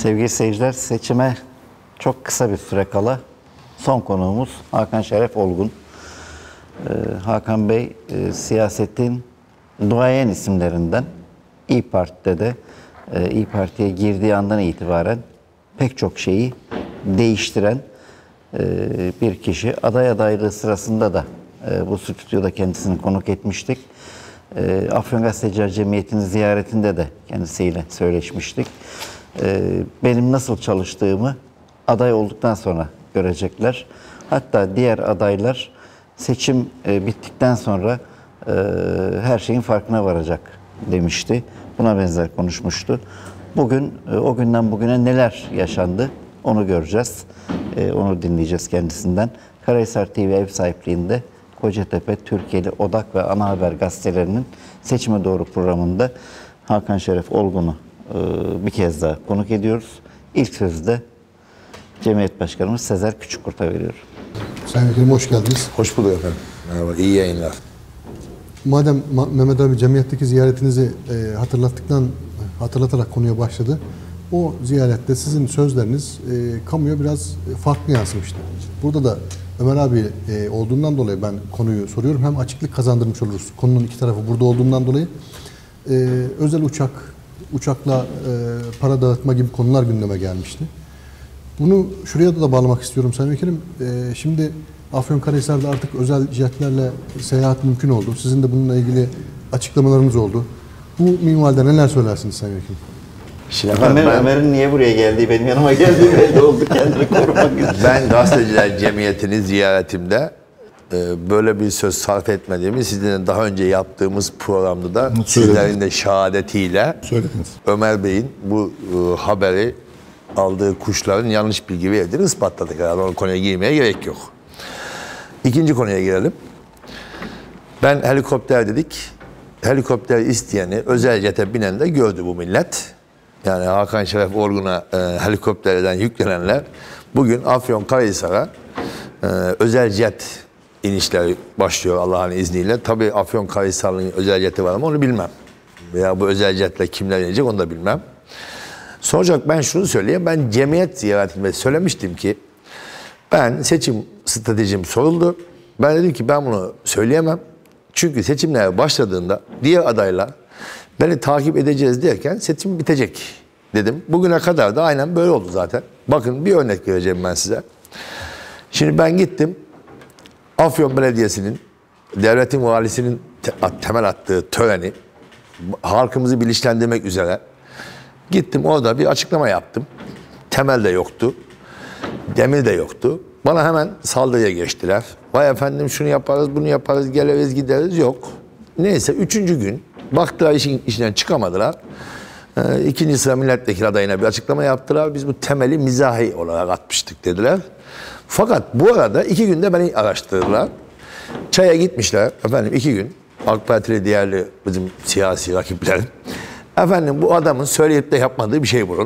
Sevgili seyirciler, seçime çok kısa bir süre kala son konuğumuz Hakan Şeref Olgun. Hakan Bey siyasetin duayen isimlerinden. İYİ Parti'de de İYİ Parti'ye girdiği andan itibaren pek çok şeyi değiştiren bir kişi. Aday adaylığı sırasında da bu stüdyoda kendisini konuk etmiştik. Afyon Gazeteciler Cemiyeti'nin ziyaretinde de kendisiyle söyleşmiştik. Benim nasıl çalıştığımı aday olduktan sonra görecekler. Hatta diğer adaylar seçim bittikten sonra her şeyin farkına varacak demişti. Buna benzer konuşmuştu. Bugün o günden bugüne neler yaşandı onu göreceğiz. Onu dinleyeceğiz kendisinden. Karahisar TV ev sahipliğinde Kocatepe, Türkiye'li Odak ve Ana Haber gazetelerinin Seçime Doğru programında Hakan Şeref Olgun'u bir kez daha konuk ediyoruz. İlk sözü de Cemiyet Başkanımız Sezer Küçükkurt'a veriyorum. Sayın Vekilim hoş geldiniz. Hoş bulduk efendim. Merhaba, iyi yayınlar. Madem Mehmet abi cemiyetteki ziyaretinizi hatırlatarak konuya başladı. O ziyarette sizin sözleriniz kamuya biraz farklı yansımıştı. Burada da Ömer abi olduğundan dolayı ben konuyu soruyorum. Hem açıklık kazandırmış oluruz. Konunun iki tarafı burada olduğundan dolayı. Özel uçakla para dağıtma gibi konular gündeme gelmişti. Bunu şuraya da bağlamak istiyorum Sayın Vekilim. Şimdi Afyonkarahisar'da artık özel jetlerle seyahat mümkün oldu. Sizin de bununla ilgili açıklamalarınız oldu. Bu minvalde neler söylersiniz Sayın Vekilim? Şimdi Ömer'in niye buraya geldiği, benim yanıma geldiği belli oldu, kendini korumak için. Ben Gazeteciler Cemiyeti'nin ziyaretimde böyle bir söz sarf etmediğimi, sizin daha önce yaptığımız programda da sizlerin de şehadetiyle Ömer Bey'in bu haberi aldığı kuşların yanlış bilgi verdiğini ispatladık. Yani o konuya girmeye gerek yok. İkinci konuya girelim. Ben helikopter dedik. Helikopter isteyeni, özel jete binen de gördü bu millet. Yani Hakan Şeref Olgun'a helikopterden yüklenenler bugün Afyonkarahisar'a özel jet inişleri başlıyor Allah'ın izniyle. Tabii Afyonkarahisar'ın özel jeti var ama onu bilmem. Veya bu özel jetle kimler inecek onu da bilmem. Sonuçta ben şunu söyleyeyim. Ben cemiyet ziyaretimde söylemiştim ki ben seçim stratejim soruldu. Ben dedim ki ben bunu söyleyemem. Çünkü seçimler başladığında diğer adaylar beni takip edeceğiz derken seçim bitecek dedim. Bugüne kadar da aynen böyle oldu zaten. Bakın bir örnek vereceğim ben size. Şimdi ben gittim Afyon Belediyesi'nin, devletin valisinin temel attığı töreni halkımızı bilinçlendirmek üzere gittim, orada bir açıklama yaptım. Temel de yoktu, demir de yoktu. Bana hemen saldırıya geçtiler. Vay efendim şunu yaparız, bunu yaparız, geliriz gideriz. Yok. Neyse 3. gün baktılar işin içinden çıkamadılar. 2. sıra milletvekili adayına bir açıklama yaptılar. Biz bu temeli mizahi olarak atmıştık dediler. Fakat bu arada 2 günde beni araştırdılar. Çaya gitmişler efendim 2 gün. AK Partili diğerli bizim siyasi rakiplerim. Efendim bu adamın söyleyip de yapmadığı bir şey bulun.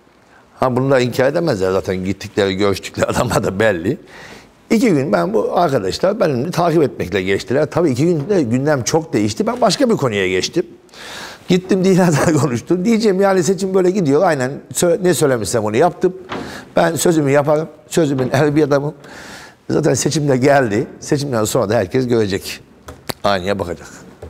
Ha bunu da inkar edemezler zaten, gittikleri görüştükleri adamlar da belli. 2 gün ben bu arkadaşlar benimle takip etmekle geçtiler. Tabii 2 günde gündem çok değişti. Ben başka bir konuya geçtim. Gittim dinlerden konuştum. Diyeceğim yani seçim böyle gidiyor. Aynen ne söylemişsem onu yaptım. Ben sözümü yaparım. Sözümün eri bir adamım. Zaten seçimde geldi. Seçimden sonra da herkes görecek. Aynaya bakacak.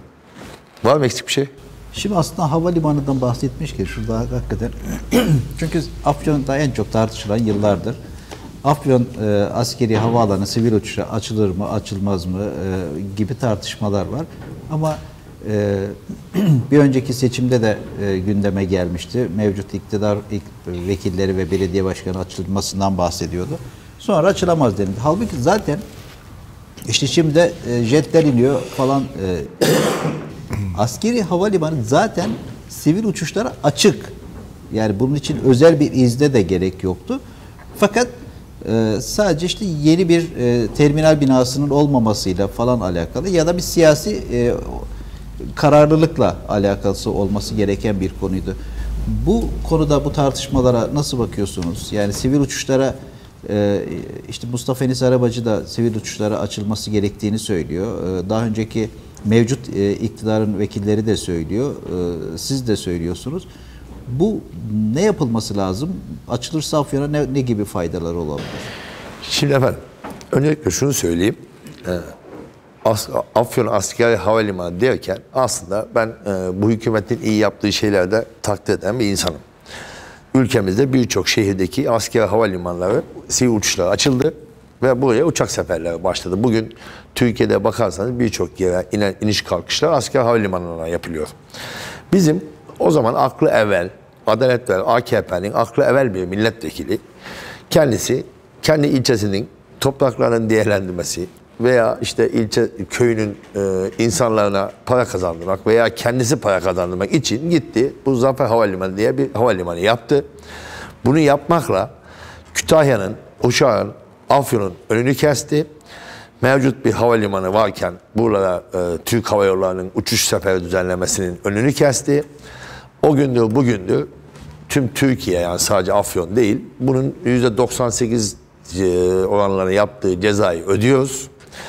Var mı eksik bir şey? Şimdi aslında havalimanından bahsetmişken şurada hakikaten çünkü Afyon'da en çok tartışılan yıllardır Afyon askeri havaalanı sivil uçuşa açılır mı açılmaz mı gibi tartışmalar var. Ama bir önceki seçimde de gündeme gelmişti. Mevcut iktidar vekilleri ve belediye başkanı açılmasından bahsediyordu. Sonra açılamaz denildi. Halbuki zaten işte şimdi jetler iniyor falan. Askeri havalimanı zaten sivil uçuşlara açık. Yani bunun için özel bir izne de gerek yoktu. Fakat sadece işte yeni bir terminal binasının olmamasıyla falan alakalı ya da bir siyasi kararlılıkla alakası olması gereken bir konuydu. Bu konuda bu tartışmalara nasıl bakıyorsunuz? Yani sivil uçuşlara işte Mustafa Enis Arabacı da sivil uçuşlara açılması gerektiğini söylüyor. Daha önceki mevcut iktidarın vekilleri de söylüyor. Siz de söylüyorsunuz. Bu ne yapılması lazım? Açılırsa Afyon'a ne gibi faydalar olabilir? Şimdi efendim, öncelikle şunu söyleyeyim. Afyon Askeri Havalimanı derken aslında ben bu hükümetin iyi yaptığı şeylerde takdir eden bir insanım. Ülkemizde birçok şehirdeki askeri havalimanları, sivil uçuşlar açıldı ve buraya uçak seferleri başladı. Bugün Türkiye'de bakarsanız birçok yere iniş kalkışlar askeri havalimanlarına yapılıyor. Bizim o zaman aklı evvel, Adalet ve AKP'nin aklı evvel bir milletvekili kendisi kendi ilçesinin topraklarının değerlendirmesi veya işte ilçe köyünün insanlarına para kazandırmak veya kendisi para kazandırmak için gitti. Bu Zafer Havalimanı diye bir havalimanı yaptı. Bunu yapmakla Kütahya'nın, Uşak'ın, Afyon'un önünü kesti. Mevcut bir havalimanı varken buralara Türk Hava Yolları'nın uçuş seferi düzenlemesinin önünü kesti. O gündür bugündür tüm Türkiye, yani sadece Afyon değil, bunun %98 oranlarını yaptığı cezayı ödüyoruz.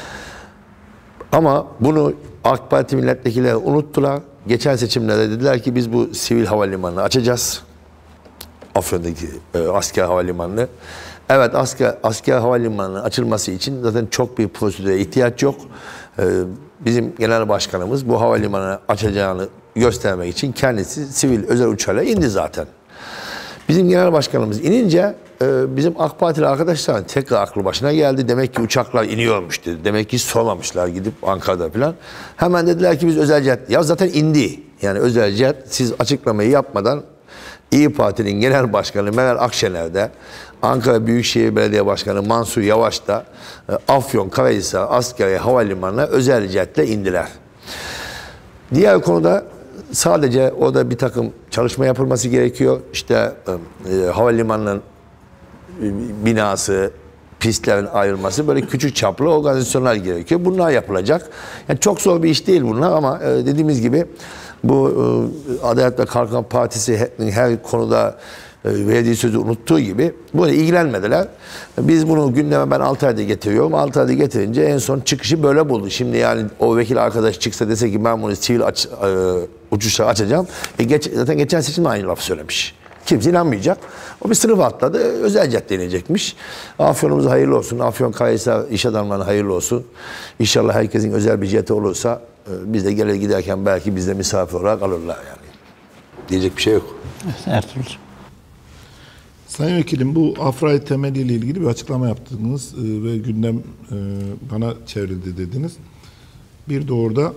Ama bunu AK Parti milletvekilleri unuttular. Geçen seçimlerde dediler ki biz bu sivil havalimanını açacağız. Afyon'daki asker havalimanını. Evet, asker havalimanının açılması için zaten çok bir prosedüre ihtiyaç yok. Bizim genel başkanımız bu havalimanını açacağını göstermek için kendisi sivil özel uçağıyla indi zaten. Bizim genel başkanımız inince bizim AK Partili arkadaşlar tekrar aklı başına geldi. Demek ki uçaklar iniyormuş dedi. Demek ki sormamışlar gidip Ankara'da falan. Hemen dediler ki biz özel jet. Ya zaten indi. Yani özel jet siz açıklamayı yapmadan İYİ Parti'nin genel başkanı Meral Akşener de, Ankara Büyükşehir Belediye Başkanı Mansur Yavaş da Afyon Karahisar Askeri Havalimanı'na özel jetle indiler. Diğer konuda sadece orada bir takım çalışma yapılması gerekiyor. İşte havalimanının binası, pistlerin ayrılması, böyle küçük çaplı organizasyonlar gerekiyor. Bunlar yapılacak. Yani çok zor bir iş değil bunlar ama dediğimiz gibi bu Adalet ve Kalkınma Partisi her konuda verdiği sözü unuttuğu gibi böyle ilgilenmediler. Biz bunu gündeme ben 6 ayda getiriyorum. 6 ayda getirince en son çıkışı böyle buldu. Şimdi yani o vekil arkadaş çıksa dese ki ben bunu sivil uçuşlar açacağım. Zaten geçen seçimde aynı laf söylemiş. Kimse inanmayacak. O bir sınıf atladı. Özel jet deneyecekmiş. Afyon'umuza hayırlı olsun. Afyon Karahisar iş adamlarına hayırlı olsun. İnşallah herkesin özel bir jeti olursa biz de gelir giderken belki bizde misafir olarak alırlar yani. Diyecek bir şey yok. Ertuğrul. Sayın Vekilim, bu AFRA'yı temeliyle ilgili bir açıklama yaptınız ve gündem bana çevrildi dediniz. Bir de orada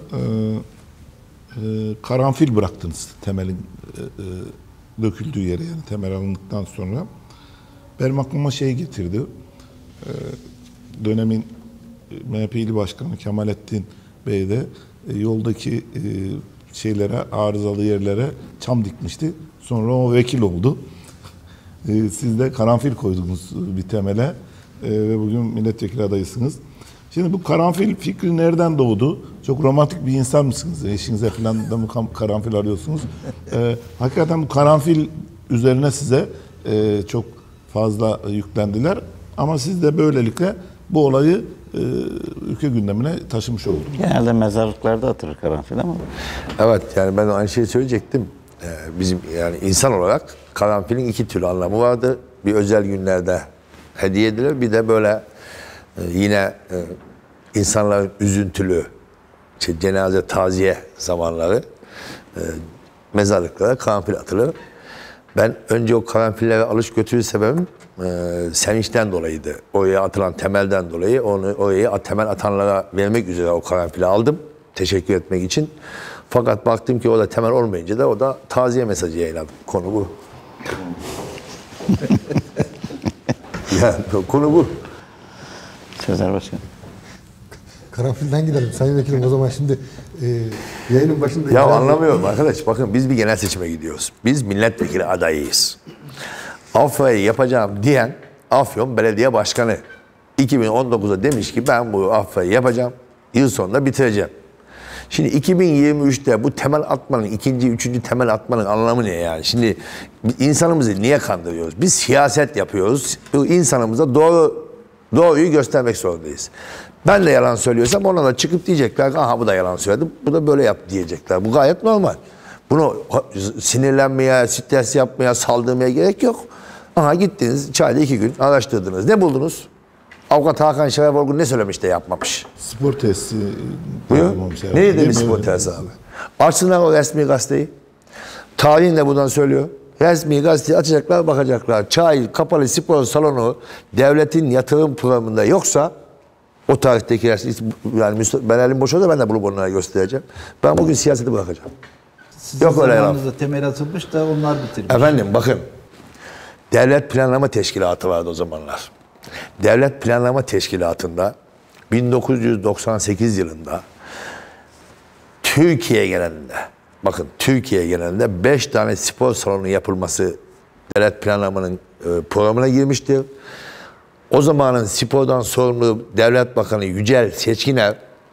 karanfil bıraktınız temelin döküldüğü yere, yani temel alındıktan sonra. Benim aklıma şey getirdi. Dönemin MHP İl Başkanı Kemalettin Bey de yoldaki şeylere, arızalı yerlere çam dikmişti. Sonra o vekil oldu. Siz de karanfil koydunuz bir temele ve bugün milletvekili adayısınız. Şimdi bu karanfil fikri nereden doğdu? Çok romantik bir insan mısınız? Eşinize falan da mı karanfil arıyorsunuz? Hakikaten bu karanfil üzerine size çok fazla yüklendiler. Ama siz de böylelikle bu olayı ülke gündemine taşımış oldunuz. Genelde mezarlıklarda atılır karanfil ama. Evet, yani ben aynı şeyi söyleyecektim. Bizim yani insan olarak karanfilin iki türlü anlamı vardı. Bir özel günlerde hediye edilir, bir de böyle yine insanların üzüntülü cenaze, taziye zamanları mezarlıklara karanfil atılır. Ben önce o karanfillere alış götürü sebebim sevinçten dolayıydı. Oraya atılan temelden dolayı onu oraya temel atanlara vermek üzere o karanfili aldım. Teşekkür etmek için. Fakat baktım ki o da temel olmayınca da o da taziye mesajı yayınladım. Konu bu. Yani konu bu. Sezer Başkan. Karanfilden gidelim Sayın Vekilim, o zaman şimdi yayının başında... Ya anlamıyorum arkadaş, bakın biz bir genel seçime gidiyoruz. Biz milletvekili adayıyız. Afyon'u yapacağım diyen Afyon Belediye Başkanı 2019'da demiş ki ben bu Afyon'u yapacağım, yıl sonunda bitireceğim. Şimdi 2023'te bu temel atmanın, ikinci, üçüncü temel atmanın anlamı ne yani? Şimdi insanımızı niye kandırıyoruz? Biz siyaset yapıyoruz. Bu insanımıza doğruyu göstermek zorundayız. Ben de yalan söylüyorsam ona da çıkıp diyecekler aha bu da yalan söyledi, bu da böyle yaptı diyecekler. Bu gayet normal. Bunu sinirlenmeye, stres yapmaya, saldırmaya gerek yok. Aha gittiniz, çayda 2 gün araştırdınız. Ne buldunuz? Avukat Hakan Şeref Olgun ne söylemiş de yapmamış? Spor tesisi. Buyur. Ne demiş spor tesisi abi? Açsınlar o resmi gazeteyi. Tarihin de buradan söylüyor. Resmi gazeteyi açacaklar, bakacaklar. Çay, kapalı spor salonu devletin yatırım programında yoksa o tarihteki yani ben elim boş olsa ben de bunu bunlara göstereceğim. Ben bugün siyaseti bırakacağım. Sizin Yok öyle zamanınızda temel atılmış da onlar bitirmiş. Efendim bakın. Devlet Planlama Teşkilatı vardı o zamanlar. Devlet Planlama Teşkilatı'nda 1998 yılında Türkiye genelinde, bakın Türkiye genelinde 5 tane spor salonu yapılması devlet planlamanın programına girmiştir. O zamanın spordan sorumlu Devlet Bakanı Yücel Seçkiner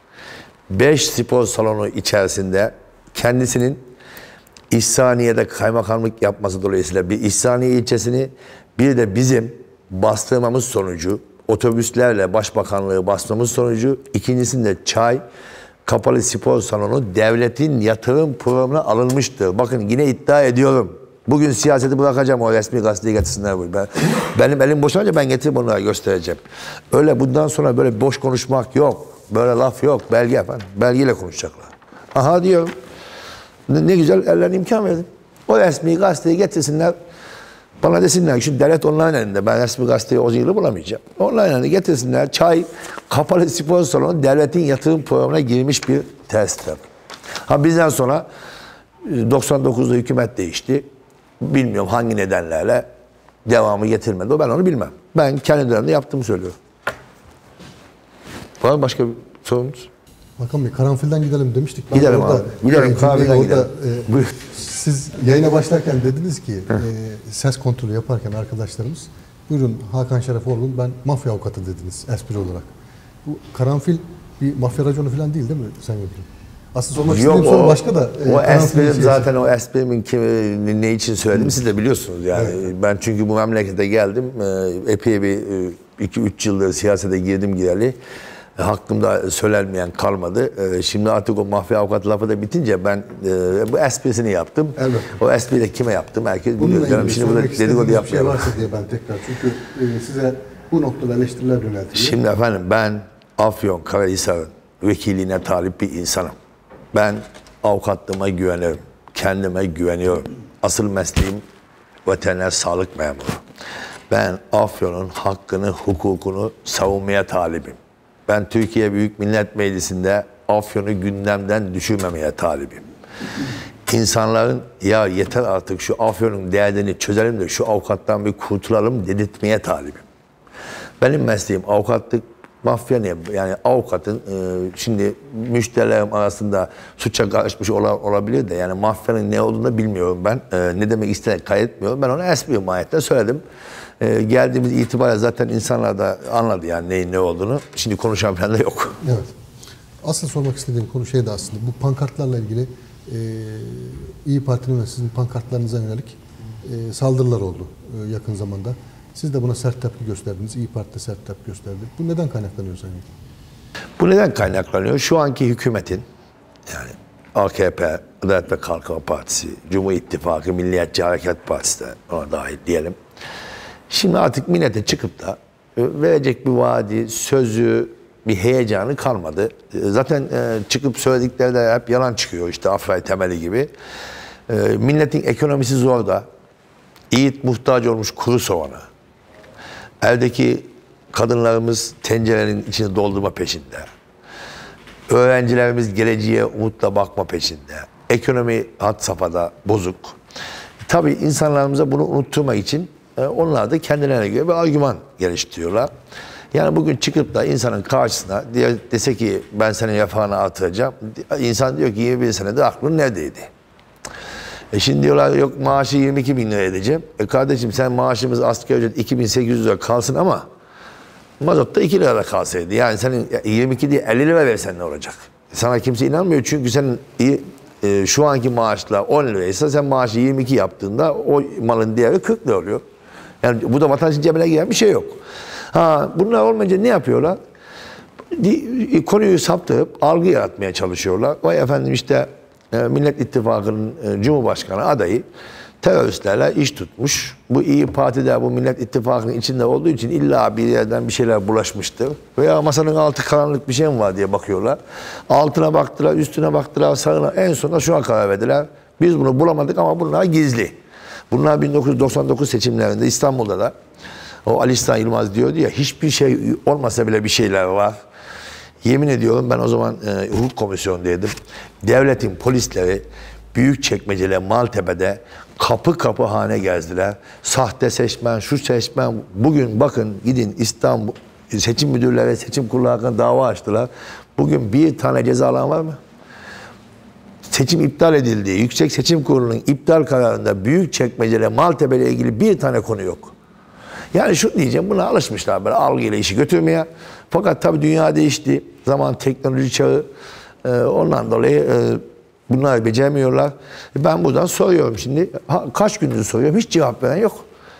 5 spor salonu içerisinde kendisinin İhsaniye'de kaymakamlık yapması dolayısıyla bir İhsaniye ilçesini bir de bizim bastırmamız sonucu otobüslerle başbakanlığı bastırmamız sonucu ikincisinde Çay kapalı spor salonu devletin yatırım programına alınmıştır. Bakın yine iddia ediyorum. Bugün siyaseti bırakacağım o resmi gazeteyi getirsinler. Benim elim boşalınca ben getirip onlara göstereceğim. Öyle bundan sonra böyle boş konuşmak yok. Böyle laf yok. Belge efendim. Belgeyle konuşacaklar. Aha diyorum. Ne güzel ellerine imkan verdim. O resmi gazeteyi getirsinler. Bana desinler ki şimdi devlet online elinde. Ben resmi gazeteyi o yılı bulamayacağım. Online elinde getirsinler. Çay kapalı spor salonu devletin yatırım programına girmiş bir testtir. Ha bizden sonra 99'da hükümet değişti. Bilmiyorum hangi nedenlerle devamı getirmedi. Ben onu bilmem. Ben kendi dönemde yaptığımı söylüyorum. Var mı başka bir sorunuz? Hakan Bey, karanfilden gidelim demiştik. Gidelim abi. Gidelim, kahveden gidelim. Siz yayına başlarken dediniz ki ses kontrolü yaparken arkadaşlarımız buyurun Hakan Şeref Olgun ben mafya avukatı dediniz espri olarak. Bu karanfil bir mafya raconu falan değil mi Sayın Vekilim? Aslında sormak istediğim soru başka da. O esprim zaten o esprimin ne için söyledim siz de biliyorsunuz yani. Evet. Ben çünkü bu memlekete geldim. Epey bir 2-3 yıldır siyasete girdim gireli. Hakkımda söylenmeyen kalmadı. Şimdi artık o mafya avukat lafı da bitince ben bu esprisini yaptım. Evet. O espriyi de kime yaptım herkes biliyor. Yani şimdi burada dedikodu yapmayalım. Varsa diye ben tekrar çünkü size bu noktada eleştiriler yöneltiliyor. Şimdi efendim ben Afyonkarahisar'ın vekilliğine talip bir insanım. Ben avukatlığıma güveniyorum. Kendime güveniyorum. Asıl mesleğim veteriner sağlık memuru. Ben Afyon'un hakkını, hukukunu savunmaya talibim. Ben Türkiye Büyük Millet Meclisi'nde Afyon'u gündemden düşürmemeye talibim. İnsanların ya yeter artık şu Afyon'un derdini çözelim de şu avukattan bir kurtulalım dedirtmeye talibim. Benim mesleğim avukatlık, mafya ne? Yani avukatın şimdi müşterilerim arasında suça karışmış olabilir de yani mafyanın ne olduğunu da bilmiyorum ben. Ne demek istediğini kaydetmiyorum. Ben onu espri mahiyette söyledim. Geldiğimiz itibariyle zaten insanlar da anladı yani neyin ne olduğunu. Şimdi konuşan falan da yok. Evet. Asıl sormak istediğim konu şeydi aslında. Bu pankartlarla ilgili İYİ Parti'nin ve sizin pankartlarınıza yönelik saldırılar oldu yakın zamanda. Siz de buna sert tepki gösterdiniz. İYİ Parti de sert tepki gösterdi. Bu neden kaynaklanıyor Sayın? Bu neden kaynaklanıyor? Şu anki hükümetin yani AKP, Adalet ve Kalkınma Partisi, Cumhur İttifakı, Milliyetçi Hareket Partisi de ona dahil diyelim. Şimdi artık millete çıkıp da verecek bir vaadi, sözü, bir heyecanı kalmadı. Zaten çıkıp söyledikleri de hep yalan çıkıyor işte Afray Temeli gibi. Milletin ekonomisi zor da, yiğit muhtaç olmuş kuru soğanı. Eldeki kadınlarımız tencerenin içini doldurma peşinde. Öğrencilerimiz geleceğe umutla bakma peşinde. Ekonomi had safhada bozuk. Tabii insanlarımıza bunu unutturmak için onlar da kendilerine göre bir argüman geliştiriyorlar. Yani bugün çıkıp da insanın karşısına dese ki ben senin refahını artıracağım. İnsan diyor ki 21 senedir aklın neredeydi? Şimdi diyorlar yok maaşı 22 bin lira edeceğim. Kardeşim sen maaşımız asgari ücret 2800 lira kalsın ama mazot da 2 lirada kalsaydı. Yani senin 22 değil 50 lira versen ne olacak? Sana kimse inanmıyor çünkü senin şu anki maaşla 10 liraysa sen maaşı 22 yaptığında o malın değeri 40 lira oluyor. Yani bu da vatandaşın cebine giren bir şey yok. Ha bunlar olmayınca ne yapıyorlar? Konuyu saptırıp algı yaratmaya çalışıyorlar. Vay efendim işte Millet İttifakı'nın Cumhurbaşkanı adayı teröristlerle iş tutmuş. Bu İyi Parti de bu Millet İttifakı'nın içinde olduğu için illa bir yerden bir şeyler bulaşmıştır. Veya masanın altı karanlık bir şey mi var diye bakıyorlar. Altına baktılar, üstüne baktılar, sağına, en sonunda şuna karar verdiler. Biz bunu bulamadık ama bunlar gizli. Bunlar 1999 seçimlerinde İstanbul'da da o Ali İhsan Yılmaz diyordu ya, hiçbir şey olmasa bile bir şeyler var. Yemin ediyorum, ben o zaman hukuk komisyonundaydım. Devletin polisleri Büyükçekmece'de, Maltepe'de kapı kapı hane gezdiler. Sahte seçmen, şu seçmen. Bugün bakın, gidin İstanbul seçim müdürleri, seçim kurulu hakkında dava açtılar. Bugün bir tane ceza alan var mı? Seçim iptal edildi. Yüksek Seçim Kurulu'nun iptal kararında Büyükçekmece'de, Maltepe'yle ilgili bir tane konu yok. Yani şunu diyeceğim, buna alışmışlar böyle algıyla işi götürmeye. Fakat tabii dünya değişti. Zaman, teknoloji çağı. Ondan dolayı bunları beceremiyorlar. Ben buradan soruyorum şimdi. Kaç gündür soruyorum. Hiç cevap veren yok.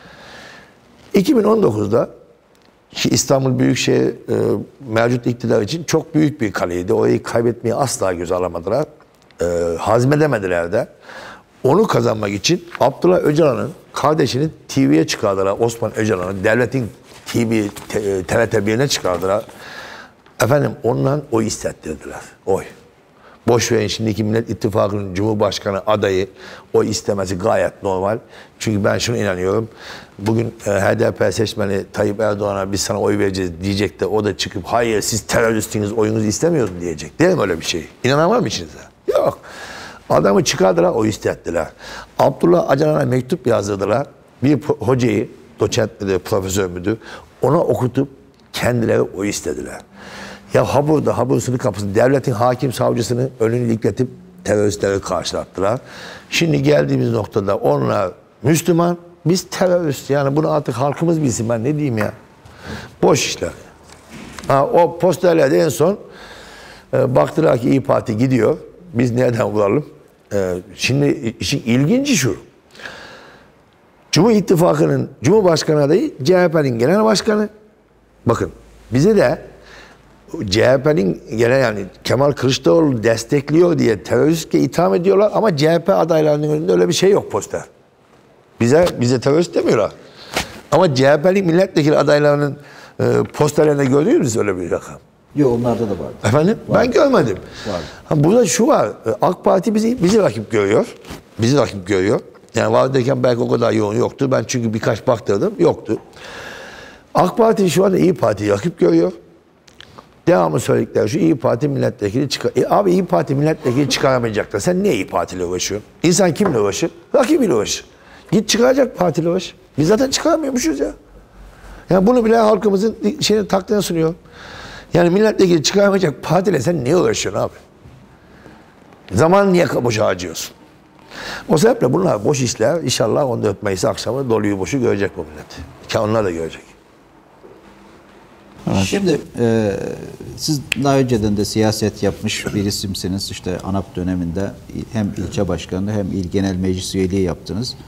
2019'da İstanbul Büyükşehir mevcut iktidar için çok büyük bir kaleydi. Orayı kaybetmeyi asla göze alamadılar. Hazmedemediler de. Onu kazanmak için Abdullah Öcalan'ın kardeşini TV'ye çıkardılar. Osman Öcalan'ın devletin TRT 1'ine çıkardılar. Efendim, ondan oy istettirdiler. Oy. Boş verin şimdiki Millet İttifakı'nın Cumhurbaşkanı adayı oy istemesi gayet normal. Çünkü ben şuna inanıyorum. Bugün HDP seçmeni Tayyip Erdoğan'a biz sana oy vereceğiz diyecek de o da çıkıp hayır siz teröristiniz, oyunuzu istemiyoruz diyecek. Değil mi öyle bir şey? İnanan var mı içinizde? Yok. Adamı çıkardılar, oy istettiler. Abdullah Öcalan'a mektup yazdırdılar. Bir hocayı, doçent müdür, profesör müdür, ona okutup kendileri oy istediler. Ya ha sınır kapısını, devletin hakim savcısını önünü dikletip teröristleri karşılattılar. Şimdi geldiğimiz noktada onlar Müslüman, biz terörist. Yani bunu artık halkımız bilsin, ben ne diyeyim ya. Boş işler. O posterlerde en son baktılar ki İyi Parti gidiyor. Biz nereden bulalım? Şimdi işin ilginci şu. Cumhur İttifakı'nın Cumhurbaşkanı adayı CHP'nin genel başkanı. Bakın bize de CHP'nin genel, yani Kemal Kılıçdaroğlu destekliyor diye teröristçe itham ediyorlar ama CHP adaylarının önünde öyle bir şey yok poster. Bize terörist demiyorlar. Ama CHP'nin milletvekili adaylarının posterlerinde gördünüz mü öyle bir rakam? Yok, onlarda da var. Efendim? Var. Ben görmedim. Var. Burada şu var. AK Parti bizi rakip görüyor. Bizi rakip görüyor. Yani vardıyken belki o kadar yoğun yoktu. Ben çünkü birkaç baktırdım. Yoktu. AK Parti şu anda İyi Parti'yi rakip görüyor. Devamlı söyledikleri şu: İyi Parti milletvekili çıkar. Abi İyi Parti milletvekili çıkaramayacaklar. Sen niye İyi Parti'yle uğraşıyorsun? İnsan kimle uğraşır? Rakibiyle uğraşır. Git çıkaracak partiyle uğraş. Biz zaten çıkaramıyormuşuz ya. Yani bunu bile halkımızın takdirine sunuyor. Yani milletvekili çıkaramayacak partiyle sen niye uğraşıyorsun abi? Zaman niye boşa harcıyorsun? O sebeple bunlar boş işler. İnşallah 14 Mayıs akşamı doluyu boşu görecek bu millet. Ki onlar da görecek. Evet. Şimdi siz daha önceden de siyaset yapmış bir isimsiniz. İşte ANAP döneminde hem ilçe başkanlığı hem il genel meclis üyeliği yaptınız.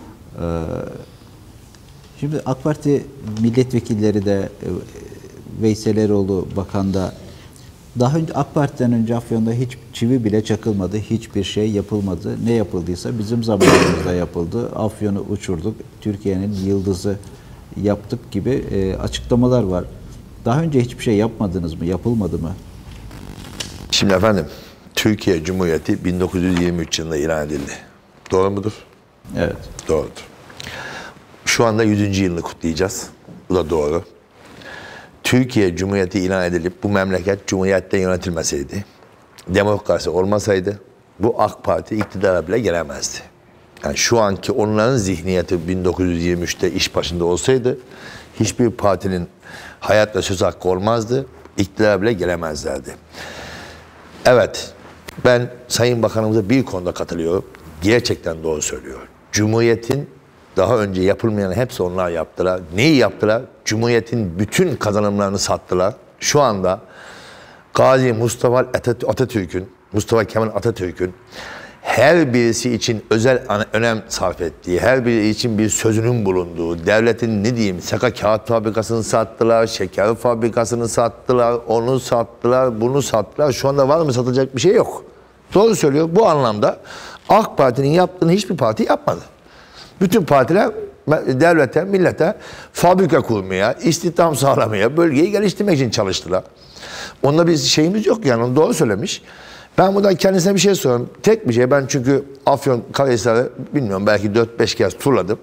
Şimdi AK Parti milletvekilleri de Veysel Eroğlu bakan da daha önce AK Parti'den önce Afyon'da hiç çivi bile çakılmadı. Hiçbir şey yapılmadı. Ne yapıldıysa bizim zamanımızda yapıldı. Afyon'u uçurduk. Türkiye'nin yıldızı yaptık gibi açıklamalar var. Daha önce hiçbir şey yapmadınız mı? Yapılmadı mı? Şimdi efendim, Türkiye Cumhuriyeti 1923 yılında ilan edildi. Doğru mudur? Evet. Doğrudur. Şu anda 100. yılını kutlayacağız. Bu da doğru. Türkiye Cumhuriyeti ilan edilip bu memleket Cumhuriyet'te yönetilmeseydi, demokrasi olmasaydı bu AK Parti iktidara bile gelemezdi. Yani şu anki onların zihniyeti 1923'te iş başında olsaydı hiçbir partinin hayat ve söz hakkı olmazdı, iktidara bile gelemezlerdi. Evet, ben Sayın Bakanımıza bir konuda katılıyorum. Gerçekten doğru söylüyor. Cumhuriyetin daha önce yapılmayanı hepsi onlar yaptılar. Neyi yaptılar? Cumhuriyetin bütün kazanımlarını sattılar. Şu anda Gazi Mustafa Kemal Atatürk'ün her birisi için özel önem sarf ettiği, her biri için bir sözünün bulunduğu, devletin ne diyeyim, saka kağıt fabrikasını sattılar, şeker fabrikasını sattılar, onu sattılar, bunu sattılar. Şu anda var mı satılacak bir şey yok. Doğru söylüyor. Bu anlamda AK Parti'nin yaptığını hiçbir parti yapmadı. Bütün partiler devlete, millete fabrika kurmaya, istihdam sağlamaya, bölgeyi geliştirmek için çalıştılar. Onda bir şeyimiz yok yani, onu doğru söylemiş. Ben buradan kendisine bir şey soruyorum. Tek bir şey, ben çünkü Afyonkarahisar'ı bilmiyorum belki 4-5 kez turladım.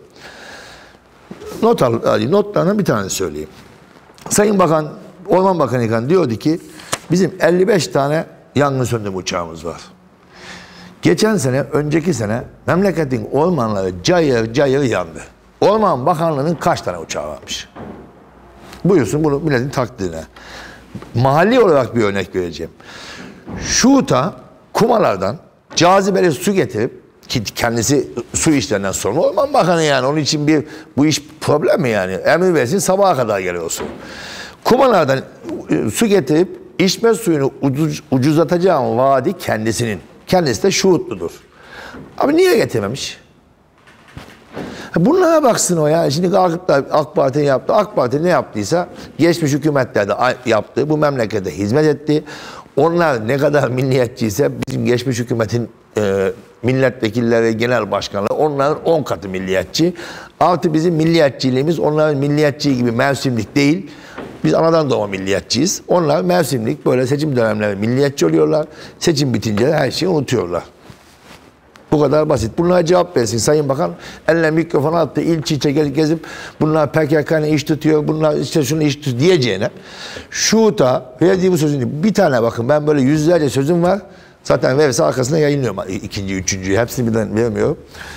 Notlarından bir tane söyleyeyim. Sayın Bakan, Orman Bakanı İlkan diyordu ki bizim 55 tane yangın söndürme uçağımız var. Geçen sene, önceki sene memleketin ormanları cayır cayır yandı. Orman Bakanlığı'nın kaç tane uçağı varmış? Buyursun bunu milletin takdirine. Mahalli olarak bir örnek vereceğim. Şuta kumalardan cazibeli su getirip, ki kendisi su işlerinden sorumlu Orman Bakanı yani, onun için bu iş problem mi yani? Emir versin sabaha kadar geliyorsun. Kumalardan su getirip içme suyunu ucuzlatacağım vaadi kendisinin. Kendisi de Şuhutludur. Abi niye getirmemiş? Bunlara baksın o ya. Şimdi kalkıp da AK Parti'nin yaptı. AK Parti ne yaptıysa geçmiş hükümetlerde yaptı. Bu memlekete hizmet etti. Onlar ne kadar milliyetçiyse bizim geçmiş hükümetin milletvekilleri, genel başkanları onların 10 katı milliyetçi. Artı bizim milliyetçiliğimiz onların milliyetçiliği gibi mevsimlik değil. Biz anadan doğma milliyetçiyiz. Onlar mevsimlik, böyle seçim dönemleri milliyetçi oluyorlar. Seçim bitince de her şeyi unutuyorlar. Bu kadar basit. Bunlara cevap versin Sayın Bakan. Eline mikrofonu attı, ilçe gezip bunlar PKK'nın iş tutuyor, bunlar işte şunu iş tutuyor diyeceğine. Şuta verdiği bu sözünü bir tane bakın, ben böyle yüzlerce sözüm var. Zaten verirse arkasına yayınlıyorum. İkinci, üçüncüyü hepsini birden vermiyorum.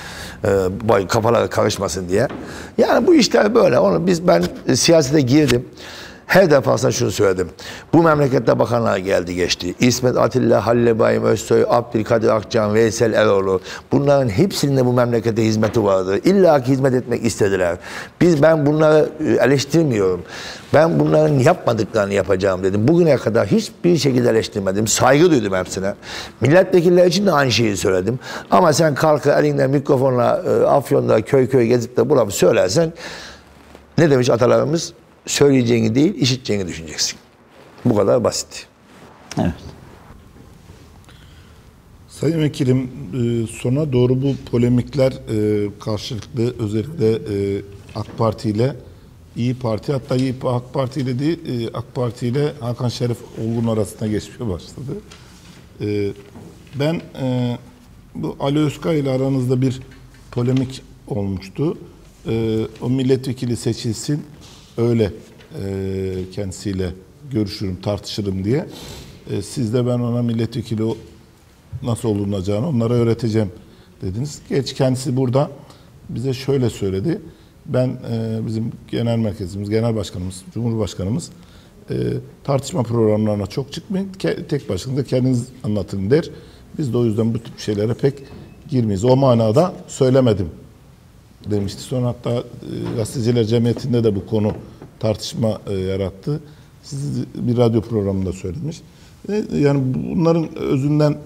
Kafalar karışmasın diye. Yani bu işler böyle. Ben siyasete girdim. Her defasında şunu söyledim. Bu memlekette bakanlar geldi geçti. İsmet Atilla, Halil İbrahim Özsoy, Abdülkadir Akçam, Veysel Eroğlu. Bunların hepsinin de bu memlekette hizmeti vardı. İlla ki hizmet etmek istediler. Ben bunları eleştirmiyorum. Ben bunların yapmadıklarını yapacağım dedim. Bugüne kadar hiçbir şekilde eleştirmedim. Saygı duydum hepsine. Milletvekilleri için de aynı şeyi söyledim. Ama sen kalkıp elinde mikrofonla Afyon'da köy köy gezip de bunu söylersen, ne demiş atalarımız? Söyleyeceğini değil, işiteceğini düşüneceksin. Bu kadar basit. Evet. Sayın Vekilim, sona doğru bu polemikler karşılıklı, özellikle AK Parti ile İyi Parti, hatta AK Parti ile değil, AK Parti ile Hakan Şeref Olgun arasında geçmeye başladı. Ben bu Ali Özkay ile aranızda bir polemik olmuştu. O milletvekili seçilsin, öyle kendisiyle görüşürüm, tartışırım diye. Siz de ben ona milletvekili nasıl olunacağını onlara öğreteceğim dediniz. Geç kendisi burada bize şöyle söyledi. Ben bizim genel merkezimiz, genel başkanımız, Cumhurbaşkanımız tartışma programlarına çok çıkmayın. Tek başınıza kendiniz anlatın der. Biz de o yüzden bu tip şeylere pek girmeyiz. O manada söylemedim demişti. Sonra hatta Gazeteciler Cemiyeti'nde de bu konu tartışma yarattı. Siz bir radyo programında söylemiş. Yani bunların özünden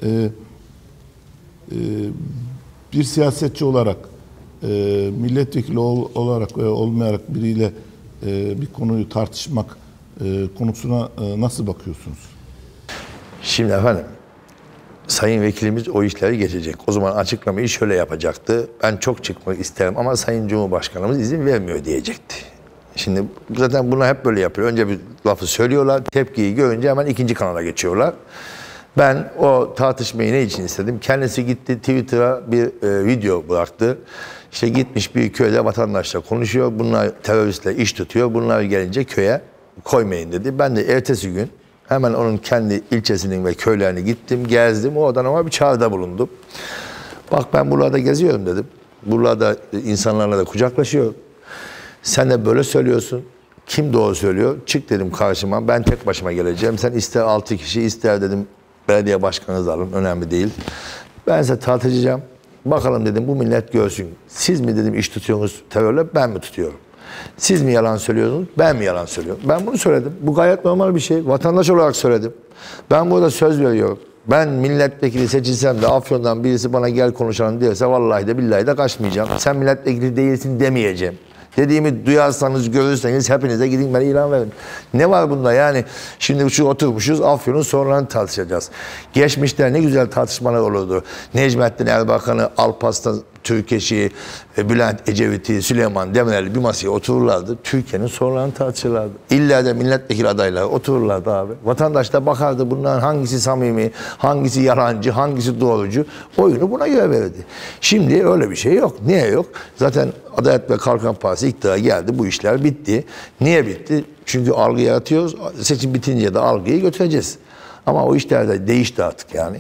bir siyasetçi olarak, milletvekili olarak veya olmayarak biriyle bir konuyu tartışmak konusuna nasıl bakıyorsunuz? Şimdi efendim, Sayın Vekilimiz o işleri geçecek. O zaman açıklamayı şöyle yapacaktı. Ben çok çıkmak isterim ama Sayın Cumhurbaşkanımız izin vermiyor diyecekti. Şimdi zaten bunu hep böyle yapıyor. Önce bir lafı söylüyorlar, tepkiyi görünce hemen ikinci kanala geçiyorlar. Ben o tartışmayı ne için istedim? Kendisi gitti Twitter'a bir video bıraktı. İşte gitmiş bir köyde vatandaşla konuşuyor. Bunlar teröristle iş tutuyor. Bunlar gelince köye koymayın dedi. Ben de ertesi gün hemen onun kendi ilçesinin ve köylerine gittim, gezdim. Oradan ama bir çağrıda bulundum. Bak ben buralarda geziyorum dedim. Buralarda insanlarla da kucaklaşıyorum. Sen de böyle söylüyorsun. Kim doğru söylüyor? Çık dedim karşıma. Ben tek başıma geleceğim. Sen ister 6 kişi, ister dedim belediye başkanınızı alın. Önemli değil. Ben size tartışacağım. Bakalım dedim bu millet görsün. Siz mi dedim iş tutuyorsunuz terörle, ben mi tutuyorum? Siz mi yalan söylüyorsunuz, ben mi yalan söylüyorum? Ben bunu söyledim. Bu gayet normal bir şey. Vatandaş olarak söyledim. Ben burada söz veriyorum. Ben milletvekili seçilsem de Afyon'dan birisi bana gel konuşalım diyorsa vallahi de billahi de kaçmayacağım. Sen milletvekili değilsin demeyeceğim. Dediğimi duyarsanız, görürseniz hepinize gidin bana ilan verin. Ne var bunda yani? Şimdi şu oturmuşuz, Afyon'un sorunlarını tartışacağız. Geçmişte ne güzel tartışmalar olurdu. Necmettin Erbakan'ı, Alparslan Türkeş'i, Bülent Ecevit'i, Süleyman Demirel'i bir masaya otururlardı. Türkiye'nin sorunlarını tartışırlardı. İlla de milletvekili adayları otururlardı abi. Vatandaş da bakardı bunların hangisi samimi, hangisi yalancı, hangisi doğrucu. Oyunu buna göre verirdi. Şimdi öyle bir şey yok. Niye yok? Zaten Adalet ve Kalkınma Partisi iktidara geldi. Bu işler bitti. Niye bitti? Çünkü algı yaratıyoruz. Seçim bitince de algıyı götüreceğiz. Ama o işler de değişti artık yani.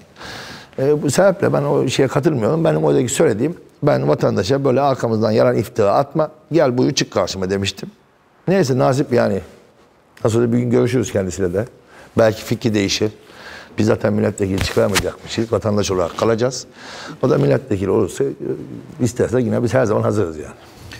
Bu sebeple ben o şeye katılmıyorum. Benim oradaki söylediğim, ben vatandaşa böyle arkamızdan yalan iftira atma, gel buyur çık karşıma demiştim. Neyse nasip yani. Nasıl olsa bir gün görüşürüz kendisiyle de. Belki fikri değişir. Biz zaten milletvekili çıkaramayacakmışız. Vatandaş olarak kalacağız. O da milletvekili olursa isterse yine biz her zaman hazırız yani.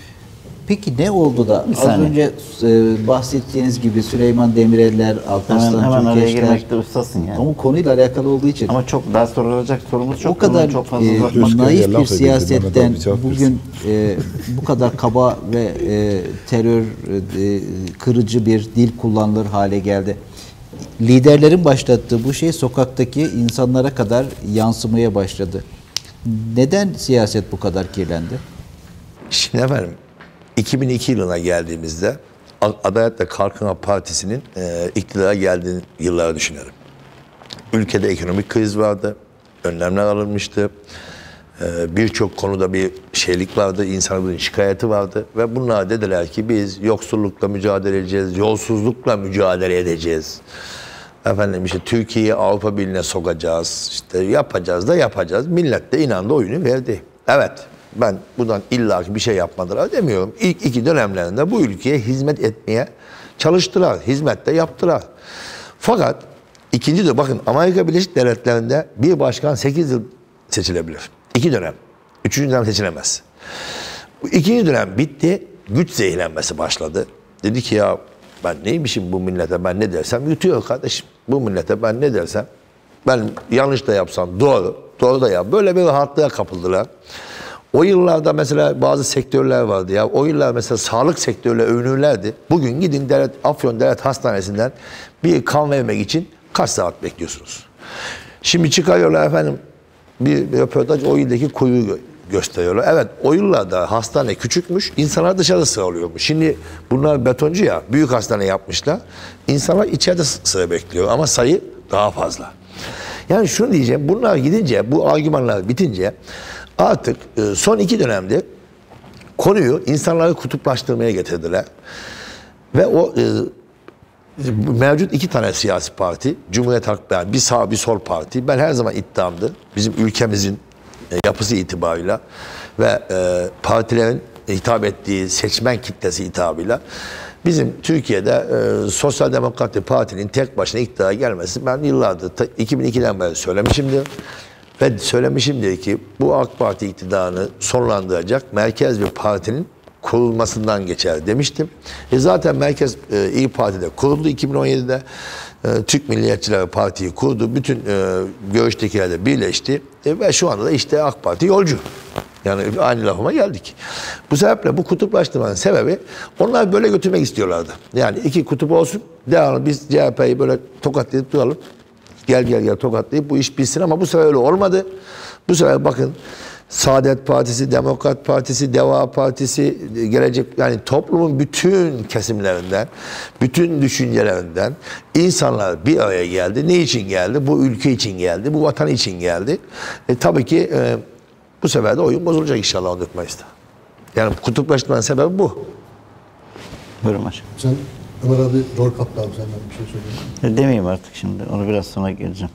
Peki ne oldu da az saniye. önce bahsettiğiniz gibi Süleyman Demirel'ler, Alparslan Hemen araya Türkeş'ler, girmekte ustasın yani. ama konuyla alakalı olduğu için Ama çok daha sorulacak sorumuz çok. o kadar Çok fazla uzatmak. Özgür'e naif laf bir edildi, siyasetten Mehmet abi cevap bugün bu kadar kaba ve terör kırıcı bir dil kullanılır hale geldi. Liderlerin başlattığı bu şey sokaktaki insanlara kadar yansımaya başladı. Neden siyaset bu kadar kirlendi? Şimdi efendim 2002 yılına geldiğimizde Adalet ve Kalkınma Partisi'nin iktidara geldiği yılları düşünelim. Ülkede ekonomik kriz vardı, önlemler alınmıştı. Birçok konuda bir şeylik vardı, insanların şikayeti vardı ve bunlar dediler ki biz yoksullukla mücadele edeceğiz, yolsuzlukla mücadele edeceğiz. Efendim işte Türkiye'yi Avrupa Birliği'ne sokacağız, işte yapacağız da yapacağız. Millet de inandı, oyunu verdi. Evet, ben buradan illaki bir şey yapmadılar demiyorum. İlk iki dönemlerinde bu ülkeye hizmet etmeye çalıştılar, hizmet de yaptılar. Fakat ikinci de bakın Amerika Birleşik Devletleri'nde bir başkan 8 yıl seçilebilir. 2 dönem. 3. dönem seçilemez. Bu 2. dönem bitti, güç zehirlenmesi başladı. Dedi ki ya ben neymişim bu millete, ben ne dersem yutuyor kardeşim. Bu millete ben ne dersem, ben yanlış da yapsam doğru, doğru da yap. Böyle bir rahatlığa kapıldılar. O yıllarda mesela bazı sektörler vardı ya. O yıllar mesela sağlık sektörüyle övünürlerdi. Bugün gidin Afyon Devlet Hastanesi'nden bir kan vermek için kaç saat bekliyorsunuz? Şimdi çıkarıyorlar efendim bir röportaj o yıldaki kuyuyu gösteriyorlar. Evet o yıllarda hastane küçükmüş, insanlar dışarıda sıralıyormuş. Şimdi bunlar betoncu ya, büyük hastane yapmışlar. İnsanlar içeride sıra bekliyor ama sayı daha fazla. Yani şunu diyeceğim, bunlar gidince, bu argümanlar bitince artık son 2 dönemde konuyu insanları kutuplaştırmaya getirdiler. Ve o mevcut 2 tane siyasi parti, Cumhuriyet Halk Partisi, bir sağ bir sol parti, ben her zaman iddiamdı. Bizim ülkemizin yapısı itibarıyla ve partilerin hitap ettiği seçmen kitlesi hitabıyla bizim Türkiye'de Sosyal Demokrat Parti'nin tek başına iktidara gelmesi ben yıllardır 2002'den beri söylemişimdir. Ve söylemişimdir ki bu AK Parti iktidarını sonlandıracak merkez bir partinin kurulmasından geçer demiştim. Zaten Merkez İYİ Parti'de kuruldu 2017'de. Türk Milliyetçiler Parti'yi kurdu. Bütün görüştekiler de birleşti. Ve şu anda da işte AK Parti yolcu. Yani aynı lafıma geldik. Bu sebeple bu kutuplaştırmanın sebebi onlar böyle götürmek istiyorlardı. Yani 2 kutup olsun. Devamlı biz CHP'yi böyle tokatlayıp duralım. Gel tokatlayıp bu iş bitsin ama bu sefer öyle olmadı. Bu sefer bakın Saadet Partisi, Demokrat Partisi, Deva Partisi, Gelecek yani toplumun bütün kesimlerinden, bütün düşüncelerinden insanlar bir araya geldi. Ne için geldi? Bu ülke için geldi, bu vatan için geldi. Tabii ki bu sefer de oyun bozulacak inşallah 14 Mayıs'ta. Yani kutuplaşmanın sebebi bu. Buyurun başkanım. Sen Ömer abi rol kaptı abi senden bir şey söyleyeyim. Demeyeyim artık şimdi. Onu biraz sonra geleceğim.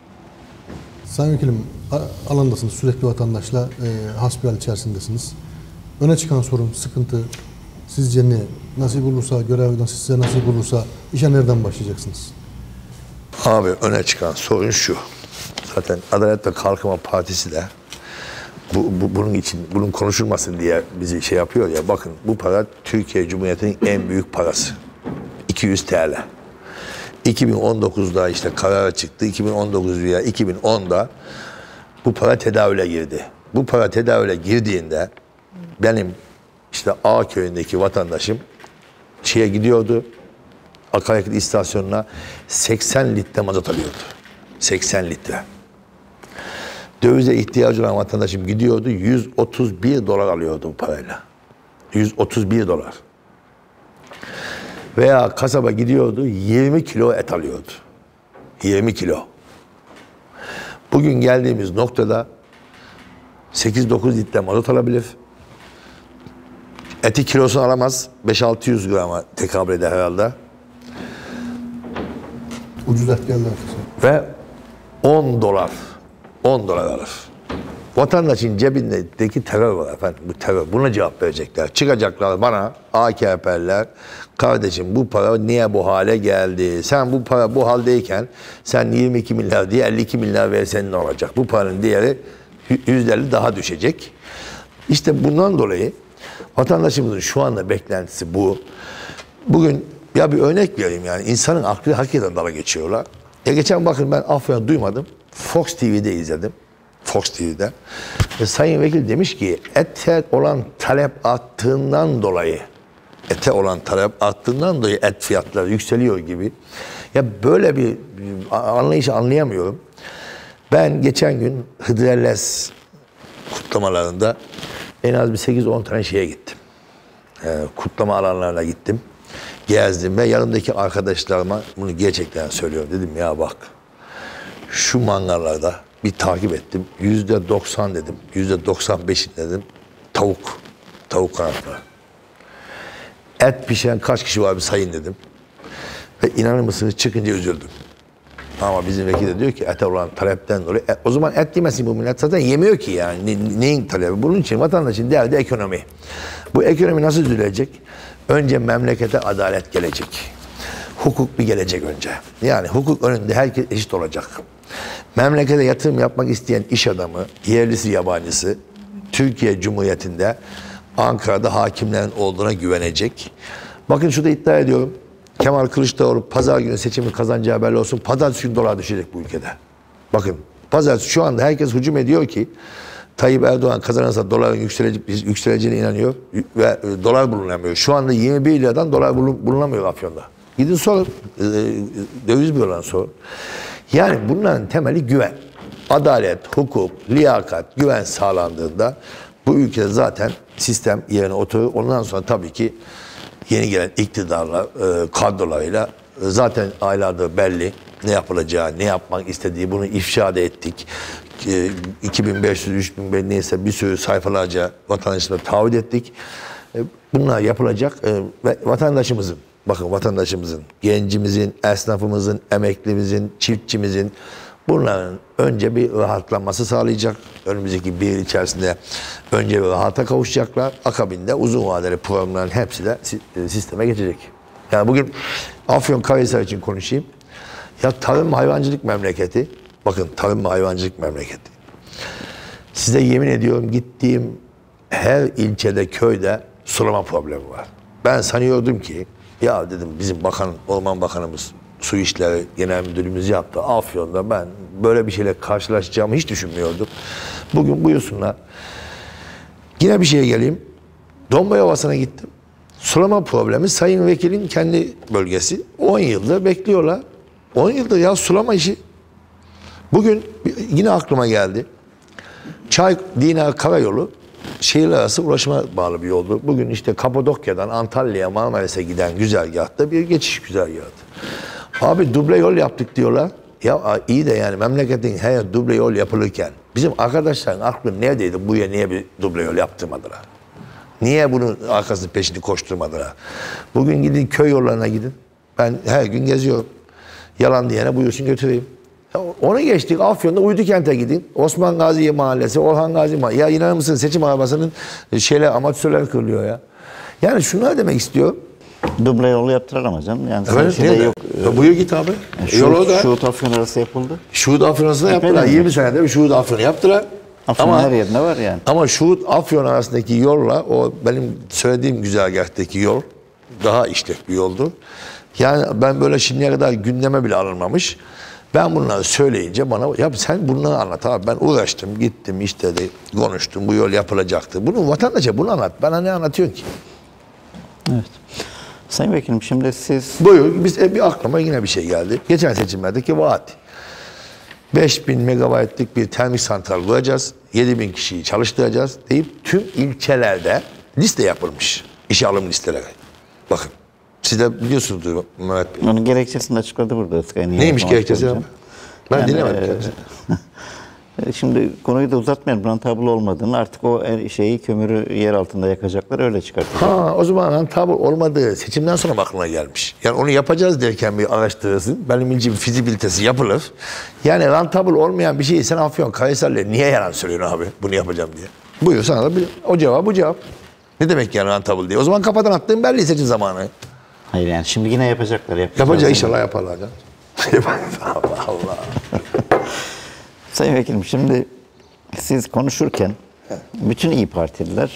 Sayın Vekilim alandasınız. Sürekli vatandaşla hasbihal içerisindesiniz. Öne çıkan sorun, sıkıntı sizce ne? Nasip olursa, görevden size nasip olursa işe nereden başlayacaksınız? Abi öne çıkan sorun şu. Zaten Adalet ve Kalkınma Partisi de bunun için, bunun konuşulmasın diye bizi şey yapıyor ya. Bakın bu para Türkiye Cumhuriyeti'nin en büyük parası. 200 TL. 2019'da işte karara çıktı. 2019 veya 2010'da bu para tedavüle girdi. Bu para tedavüle girdiğinde benim işte A köyündeki vatandaşım şeye gidiyordu, akaryakıt istasyonuna 80 litre mazot alıyordu. 80 litre. Dövize ihtiyacı olan vatandaşım gidiyordu, 131 dolar alıyordu bu parayla. 131 dolar. Veya kasaba gidiyordu, 20 kilo et alıyordu. 20 kilo. Bugün geldiğimiz noktada 8-9 litre mazot alabilir. Eti kilosunu alamaz. 5-600 grama tekabül eder herhalde. Ucuz et geldi. Ve 10 dolar. 10 dolar alır. Vatandaşın cebindeki terör var efendim. Bu terör. Buna cevap verecekler. Çıkacaklar bana AKP'liler. Kardeşim bu para niye bu hale geldi? Sen bu para bu haldeyken sen 22 milyar diye 52 milyar versen ne olacak? Bu paranın değeri %50 daha düşecek. İşte bundan dolayı vatandaşımızın şu anda beklentisi bu. Bugün ya bir örnek vereyim yani. İnsanın aklı hakikaten dala geçiyorlar. Geçen bakın ben Afyon'u duymadım. Fox TV'de izledim. Fox TV'de. Sayın Vekil demiş ki ete olan talep arttığından dolayı et fiyatları yükseliyor gibi. Ya böyle bir anlayışı anlayamıyorum. Ben geçen gün Hıdrellez kutlamalarında en az bir 8-10 tane şeye gittim. Kutlama alanlarına gittim. Gezdim ve yanımdaki arkadaşlarıma bunu gerçekten söylüyorum. Dedim ya bak şu mangallarda bir takip ettim. %90 dedim. %95 dedim. Tavuk kanatları. Et pişiren kaç kişi var bir sayın dedim. Ve inanır mısınız çıkınca üzüldüm. Ama bizim vekil de diyor ki ete olan talepten dolayı. O zaman et yemesin bu millet zaten yemiyor ki yani. Neyin talebi? Bunun için vatandaşın derdi ekonomi. Bu ekonomi nasıl düzelecek? Önce memlekete adalet gelecek. Hukuk bir gelecek önce. Yani hukuk önünde herkes eşit olacak. Memlekete yatırım yapmak isteyen iş adamı, yerlisi yabancısı, Türkiye Cumhuriyeti'nde Ankara'da hakimlerin olduğuna güvenecek. Bakın şurada iddia ediyorum. Kemal Kılıçdaroğlu pazar günü seçimi kazanacağı belli olsun. Pazartesi günü dolar düşecek bu ülkede. Bakın pazartesi şu anda herkes hücum ediyor ki Tayyip Erdoğan kazanırsa doların yükseleceğine inanıyor ve dolar bulunamıyor. Şu anda 21 liradan dolar bulunamıyor Afyon'da. Gidin sorun. Döviz bürolarına sorun. Yani bunların temeli güven. Adalet, hukuk, liyakat, güven sağlandığında bu ülkede zaten sistem yerine oturur. Ondan sonra tabii ki yeni gelen iktidarla, kadrolarıyla zaten aylardır belli ne yapılacağı, ne yapmak istediği bunu ifşa da ettik. 2500, 3000 neyse bir sürü sayfalarca vatandaşlara taahhüt ettik. Bunlar yapılacak ve vatandaşımızın, bakın vatandaşımızın, gencimizin, esnafımızın, emeklimizin, çiftçimizin bunların önce bir rahatlanması sağlayacak. Önümüzdeki bir yıl içerisinde önce bir rahata kavuşacaklar. Akabinde uzun vadeli programların hepsi de sisteme geçecek. Yani bugün Afyonkarahisar için konuşayım. Ya tarım hayvancılık memleketi. Bakın tarım ve hayvancılık memleketi. Size yemin ediyorum gittiğim her ilçede, köyde sulama problemi var. Ben sanıyordum ki ya dedim bizim Orman Bakanımız Su İşleri Genel Müdürümüz yaptı. Afyon'da ben böyle bir şeyle karşılaşacağımı hiç düşünmüyordum. Bugün buyursunlar. Yine bir şeye geleyim. Dombayovası'na gittim. Sulama problemi Sayın Vekil'in kendi bölgesi. 10 yıldır bekliyorlar. 10 yıldır ya sulama işi. Bugün yine aklıma geldi. Çay-Dinar Karayolu şehirler arası ulaşıma bağlı bir yoldu. Bugün işte Kapadokya'dan Antalya'ya, Marmaris'e giden güzergahta bir geçiş güzergahı. Abi duble yol yaptık diyorlar. Ya iyi de yani memleketin her yer duble yol yapılırken bizim arkadaşların aklı neredeydi? Buraya niye bir duble yol yaptırmadılar? Niye bunun arkasının peşini koşturmadılar? Bugün gidin köy yollarına gidin. Ben her gün geziyorum. Yalan diyene buyursun götüreyim. Onu geçtik. Afyon'da Uydukent'e gidin. Osman Gazi Mahallesi, Orhan Gazi Mahallesi. Ya inanır mısın seçim arabasının amatörler kırılıyor ya. Yani şunu demek istiyor. Duble yolu yaptılar ama canım. Yani Evet, yok. Buyur git abi. Şuhut Afyon arası yapıldı. Şuhut Afyon arasında yaptılar. 20 senede bir Şuhut Afyon'u yaptılar. Afyon'un her yerinde var yani. Ama Şuhut Afyon arasındaki yolla o benim söylediğim güzergahtaki yol daha işlek bir yoldu. Yani ben böyle şimdiye kadar gündeme bile alınmamış. Ben bunları söyleyince bana ya sen bunları anlat abi. Ben uğraştım, gittim işte de konuştum. Bu yol yapılacaktı. Bunu vatandaşa bunu anlat. Bana ne anlatıyorsun ki? Evet. Sayın Vekilim, şimdi siz... Buyur. Bir aklıma yine bir şey geldi. Geçen seçimlerdeki vaat. 5000 megabaytlık bir termik santral kuracağız. 7000 kişiyi çalıştıracağız deyip tüm ilçelerde liste yapılmış. İşe alım listeleri. Bakın. Siz de biliyorsunuzdur Mehmet Bey. Onun gerekçesini açıkladı burada Özkay'ın. Neymiş gerekçesi ya? Ben Yani, dinlemedim kendisini. Şimdi konuyu da uzatmayalım. Rantablo olmadığını, artık o şeyi, kömürü yer altında yakacaklar, öyle çıkartacak. Ha, o zaman rantabl olmadığı seçimden sonra aklına gelmiş. Yani onu yapacağız derken bir araştırırsın. Benim bildiğim fizibilitesi yapılır. Yani rantabl olmayan bir şeyi sen Afyonkarahisar'la niye yalan söylüyorsun abi bunu yapacağım diye. Buyur sana da o cevap bu cevap. Ne demek yani rantabl diye? O zaman kafadan attığın belli seçim zamanı. Hayır, yani şimdi yine yapacaklar. Yapacak inşallah yaparlar canım. Allah Allah. Sayın Vekilim, şimdi siz konuşurken bütün İYİ Partililer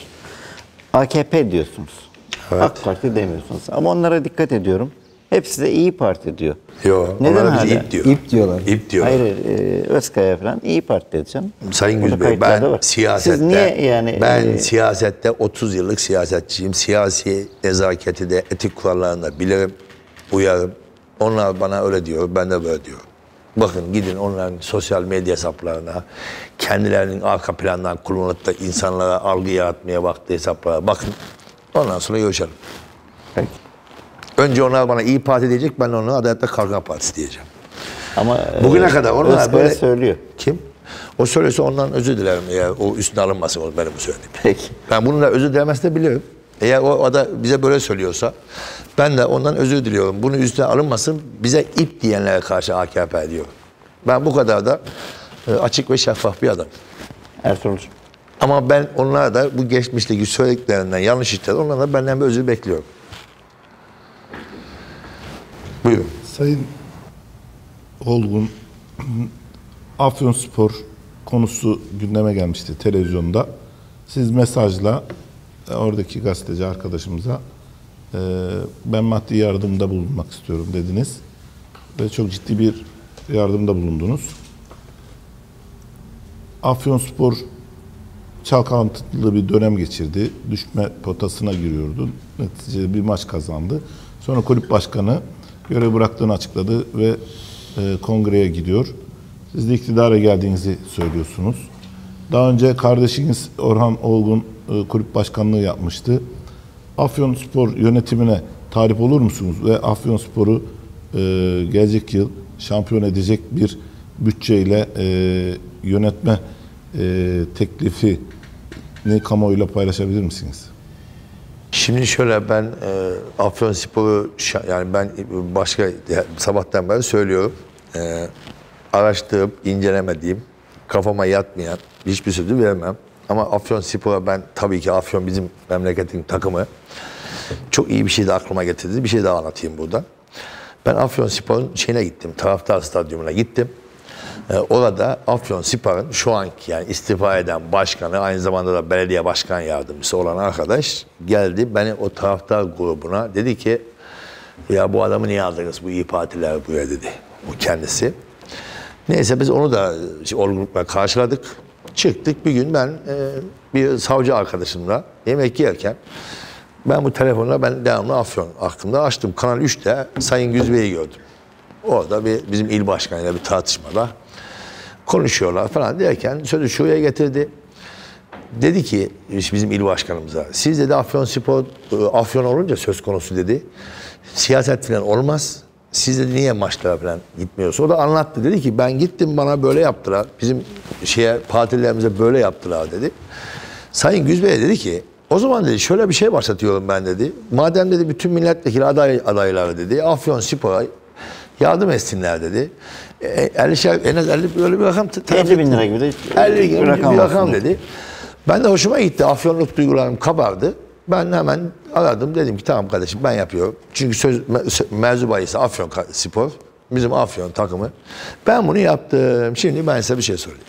AKP diyorsunuz. Evet. AK Parti demiyorsunuz. Ama onlara dikkat ediyorum. Hepsi de İYİ Parti diyor. Yok. Neden Onlar bize hala? ip diyor. İp diyorlar. İp diyorlar. Hayır, Özkaya falan İYİ Parti diyeceğim. Sayın Burada Güzbey, kayıtlarda ben var. siyasette, Siz niye yani... ben siyasette 30 yıllık siyasetçiyim. Siyasi nezaketi de, etik kurallarını da bilirim, uyarım. Onlar bana öyle diyor, ben de böyle diyorum. Bakın gidin onların sosyal medya hesaplarına, kendilerinin arka plandan kullanıp da insanlara algı yaratmaya baktığı hesaplara bakın. Ondan sonra görüşelim. Peki. Önce onlar bana İYİ Parti diyecek, ben onlara Adalet ve Kalkınma Partisi diyeceğim. Ama Bugüne kadar onlar Özkaya böyle... söylüyor. Kim? O söylüyorsa ondan özür dilerim. Eğer o üstüne alınmasın o benim söylediğim. Peki. Ben bununla özür dilemesini de biliyorum. Eğer o da bize böyle söylüyorsa ben de ondan özür diliyorum. Bunu üstüne alınmasın, bize ip diyenlere karşı AKP diyorum. Ben bu kadar da açık ve şeffaf bir adam. Ertuğrul'cum. Ama ben onlar da bu geçmişteki söylediklerinden yanlış işler, onlardan benden bir özür bekliyorum. Buyurun. Sayın Olgun, Afyonspor konusu gündeme gelmişti televizyonda. Siz mesajla oradaki gazeteci arkadaşımıza ben maddi yardımda bulunmak istiyorum dediniz. Ve çok ciddi bir yardımda bulundunuz. Afyonspor çalkantılı bir dönem geçirdi. Düşme potasına giriyordu. Neticede bir maç kazandı. Sonra kulüp başkanı görev bıraktığını açıkladı ve kongreye gidiyor. Siz de iktidara geldiğinizi söylüyorsunuz. Daha önce kardeşiniz Orhan Olgun kulüp başkanlığı yapmıştı. Afyonspor yönetimine talip olur musunuz? Ve Afyonspor'u gelecek yıl şampiyon edecek bir bütçeyle yönetme teklifini kamuoyuyla paylaşabilir misiniz? Şimdi şöyle, ben Afyonspor'u, yani ben başka sabahtan beri söylüyorum. Araştırıp incelemediğim, kafama yatmayan hiçbir sözü vermem. Ama Afyonspor'a ben tabii ki, Afyon bizim memleketin takımı. Çok iyi bir şey de aklıma getirdi. Bir şey daha anlatayım burada. Ben Afyonspor'un şeyine gittim, taraftar stadyumuna gittim. Orada Afyonspor'un şu anki, yani istifa eden başkanı, aynı zamanda da belediye başkan yardımcısı olan arkadaş geldi. Beni o taraftar grubuna dedi ki, ya bu adamı niye aldınız, bu İYİ Partiler buraya, dedi o kendisi. Neyse biz onu da olgunlukla karşıladık. Çıktık, bir gün ben bir savcı arkadaşımla yemek yerken ben bu telefonla devamlı Afyon aklımda açtım. Kanal 3'te Sayın Güzbey'i gördüm. Orada bizim il başkanıyla bir tartışmada konuşuyorlar falan derken sözü şuraya getirdi. Dedi ki bizim il başkanımıza, siz dedi Afyonspor, Afyon olunca söz konusu dedi, siyaset falan olmaz. Siz dedi niye maçlara falan gitmiyorsunuz? O da anlattı. Dedi ki ben gittim, bana böyle yaptılar. Bizim partilerimize böyle yaptılar dedi. Sayın Güzbey dedi ki o zaman dedi şöyle bir şey başlatıyorum ben dedi. Madem dedi bütün milletvekili adayları dedi Afyonspor'a yardım etsinler dedi. En az 50 böyle bir rakam. 50 bin lira gibi de 50 gibi bir rakam dedi. dedi. Ben de hoşuma gitti. Afyonluk duygularım kabardı. Ben hemen aradım, dedim ki tamam kardeşim ben yapıyorum. Çünkü mevzu bahisi Afyonspor, bizim Afyon takımı. Ben bunu yaptım. Şimdi ben size bir şey söyleyeyim.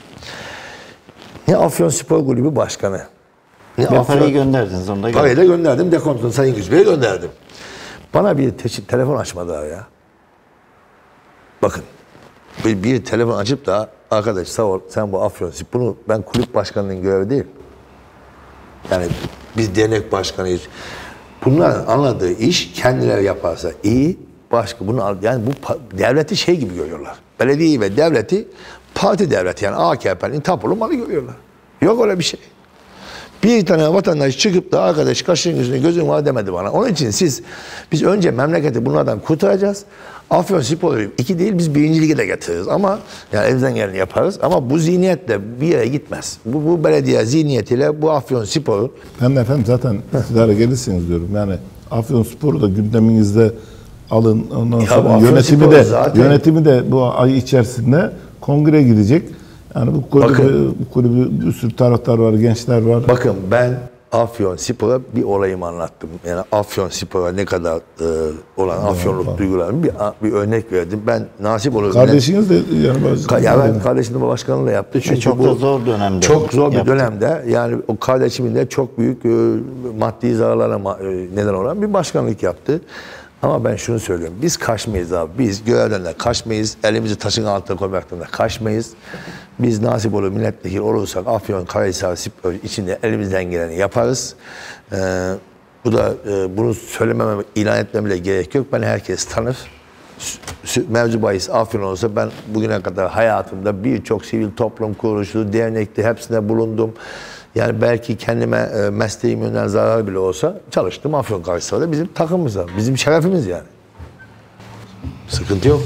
Ne Afyonspor Kulübü Başkanı, ne Ben parayı gönderdiniz, onu da parayı da gönderdim, dekontunu Sayın Güzbey'e gönderdim. Bana bir telefon açmadılar ya. Bakın. bir telefon açıp da arkadaş sağ ol sen bu Afyonspor, bunu ben kulüp başkanının görevi değil. Yani biz dernek başkanıyız. Bunların anladığı iş kendileri yaparsa iyi, başka bunu yani bu devleti şey gibi görüyorlar. Belediyeyi ve devleti parti devleti, yani AKP'nin tapulu malı görüyorlar. Yok öyle bir şey. Bir tane vatandaş çıkıp da arkadaş kaşın yüzüne gözün var demedi bana. Onun için biz önce memleketi bunlardan kurtaracağız. Afyonspor'u 2 değil biz 1. lige de getiririz ama yani elimizden geleni yaparız ama bu zihniyetle bir yere gitmez. Bu belediye zihniyetiyle bu Afyonspor'u Ben de efendim zaten iktidara gelirsiniz diyorum. Yani Afyonspor'u da gündeminizde alın. Ondan sonra yönetimi de bu ay içerisinde kongreye gidecek. Yani bu kulübü bir sürü taraftar var, gençler var. Bakın ben Afyonspor'a bir olayımı anlattım. Yani Afyonspor'a ne kadar olan Afyonluk duygularını bir örnek verdim. Ben nasip olur. Kardeşiniz de yani ben kardeşimle başkanlığı yaptı. Çünkü çok da zor dönemde. Çok zor bir dönemde yani o kardeşimin de çok büyük maddi zararlara neden olan bir başkanlık yaptı. Ama ben şunu söylüyorum. Biz kaçmayız abi. Biz görevden de kaçmayız. Elimizi taşın altına koymaktan da kaçmayız. Biz nasip olur milletvekili olursak Afyonkarahisar Spor içinde elimizden geleni yaparız. Bu da bunu söylememe, ilan etmeme bile gerek yok. Beni herkes tanır. Mevzu bahis Afyon olsa ben bugüne kadar hayatımda birçok sivil toplum kuruluşu, dernekte hepsinde bulundum. Yani belki kendime mesleğim yönden zarar bile olsa çalıştım. Afyonkarahisar'da bizim takımımız var. Bizim şerefimiz yani. Sıkıntı yok.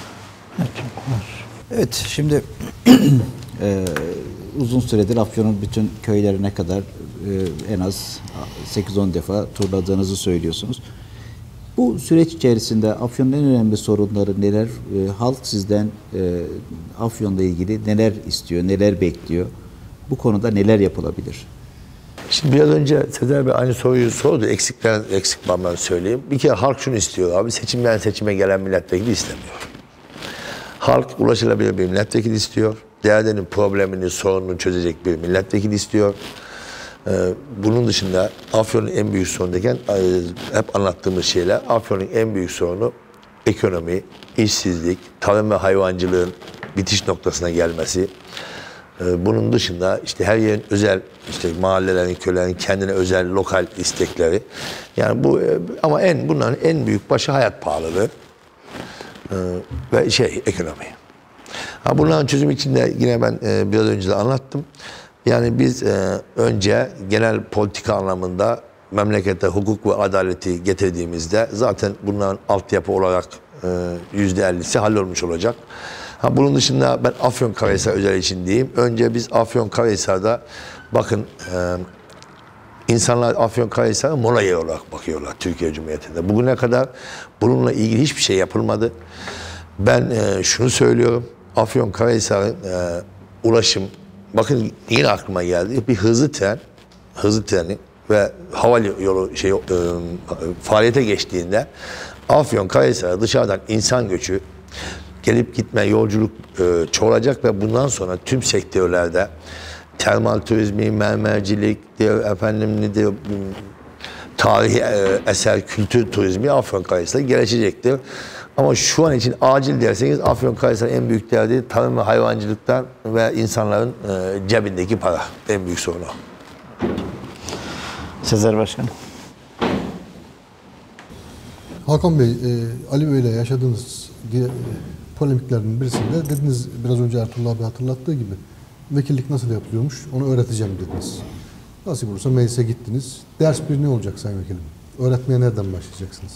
Evet, şimdi uzun süredir Afyon'un bütün köylerine kadar en az 8-10 defa turladığınızı söylüyorsunuz. Bu süreç içerisinde Afyon'un en önemli sorunları neler? Halk sizden Afyon'la ilgili neler istiyor, neler bekliyor? Bu konuda neler yapılabilir? Şimdi biraz önce Sezer Bey aynı soruyu sordu. Eksik ben söyleyeyim. Bir kere halk şunu istiyor abi. Seçimden seçime gelen milletvekili istemiyor. Halk ulaşılabilir bir milletvekili istiyor. Değerlerin problemini, sorununu çözecek bir milletvekili istiyor. Bunun dışında Afyon'un en büyük sorunu derken hep anlattığımız şeyler, Afyon'un en büyük sorunu ekonomi, işsizlik, tarım ve hayvancılığın bitiş noktasına gelmesi. Bunun dışında işte her yerin özel, işte mahallelerin, köylerin kendine özel lokal istekleri. Yani bu ama bunların en büyük başı hayat pahalılığı ve ekonomi. Bunların çözümü için de yine ben biraz önce de anlattım. Yani biz önce genel politika anlamında memlekete hukuk ve adaleti getirdiğimizde zaten bunların altyapı olarak %50'si hallolmuş olacak. Bunun dışında ben Afyonkarahisar özel için diyeyim. Önce biz Afyonkarahisar'da bakın insanlar Afyonkarahisar'a mola yeri olarak bakıyorlar Türkiye Cumhuriyeti'nde. Bugüne kadar bununla ilgili hiçbir şey yapılmadı. Ben şunu söylüyorum. Afyonkarahisar'ın ulaşım, bakın yine aklıma geldi. Bir hızlı treni ve hava yolu faaliyete geçtiğinde Afyonkarahisar'a dışarıdan insan göçü, gelip gitme, yolculuk çoğalacak ve bundan sonra tüm sektörlerde termal turizmi, mermercilik, tarihi eser, kültür turizmi Afyonkarahisar'a gelişecektir. Ama şu an için acil derseniz Afyonkarahisar'ın en büyük derdi tarım ve hayvancılıktan ve insanların cebindeki para. En büyük sorunu. Sezer Başkanım. Hakan Bey, Ali Bey ile yaşadığınız polemiklerin birisinde dediniz, biraz önce Ertuğrul abi hatırlattığı gibi, vekillik nasıl yapılıyormuş onu öğreteceğim dediniz. Nasip olursa meclise gittiniz. Ders bir ne olacak Sayın Vekilim? Öğretmeye nereden başlayacaksınız?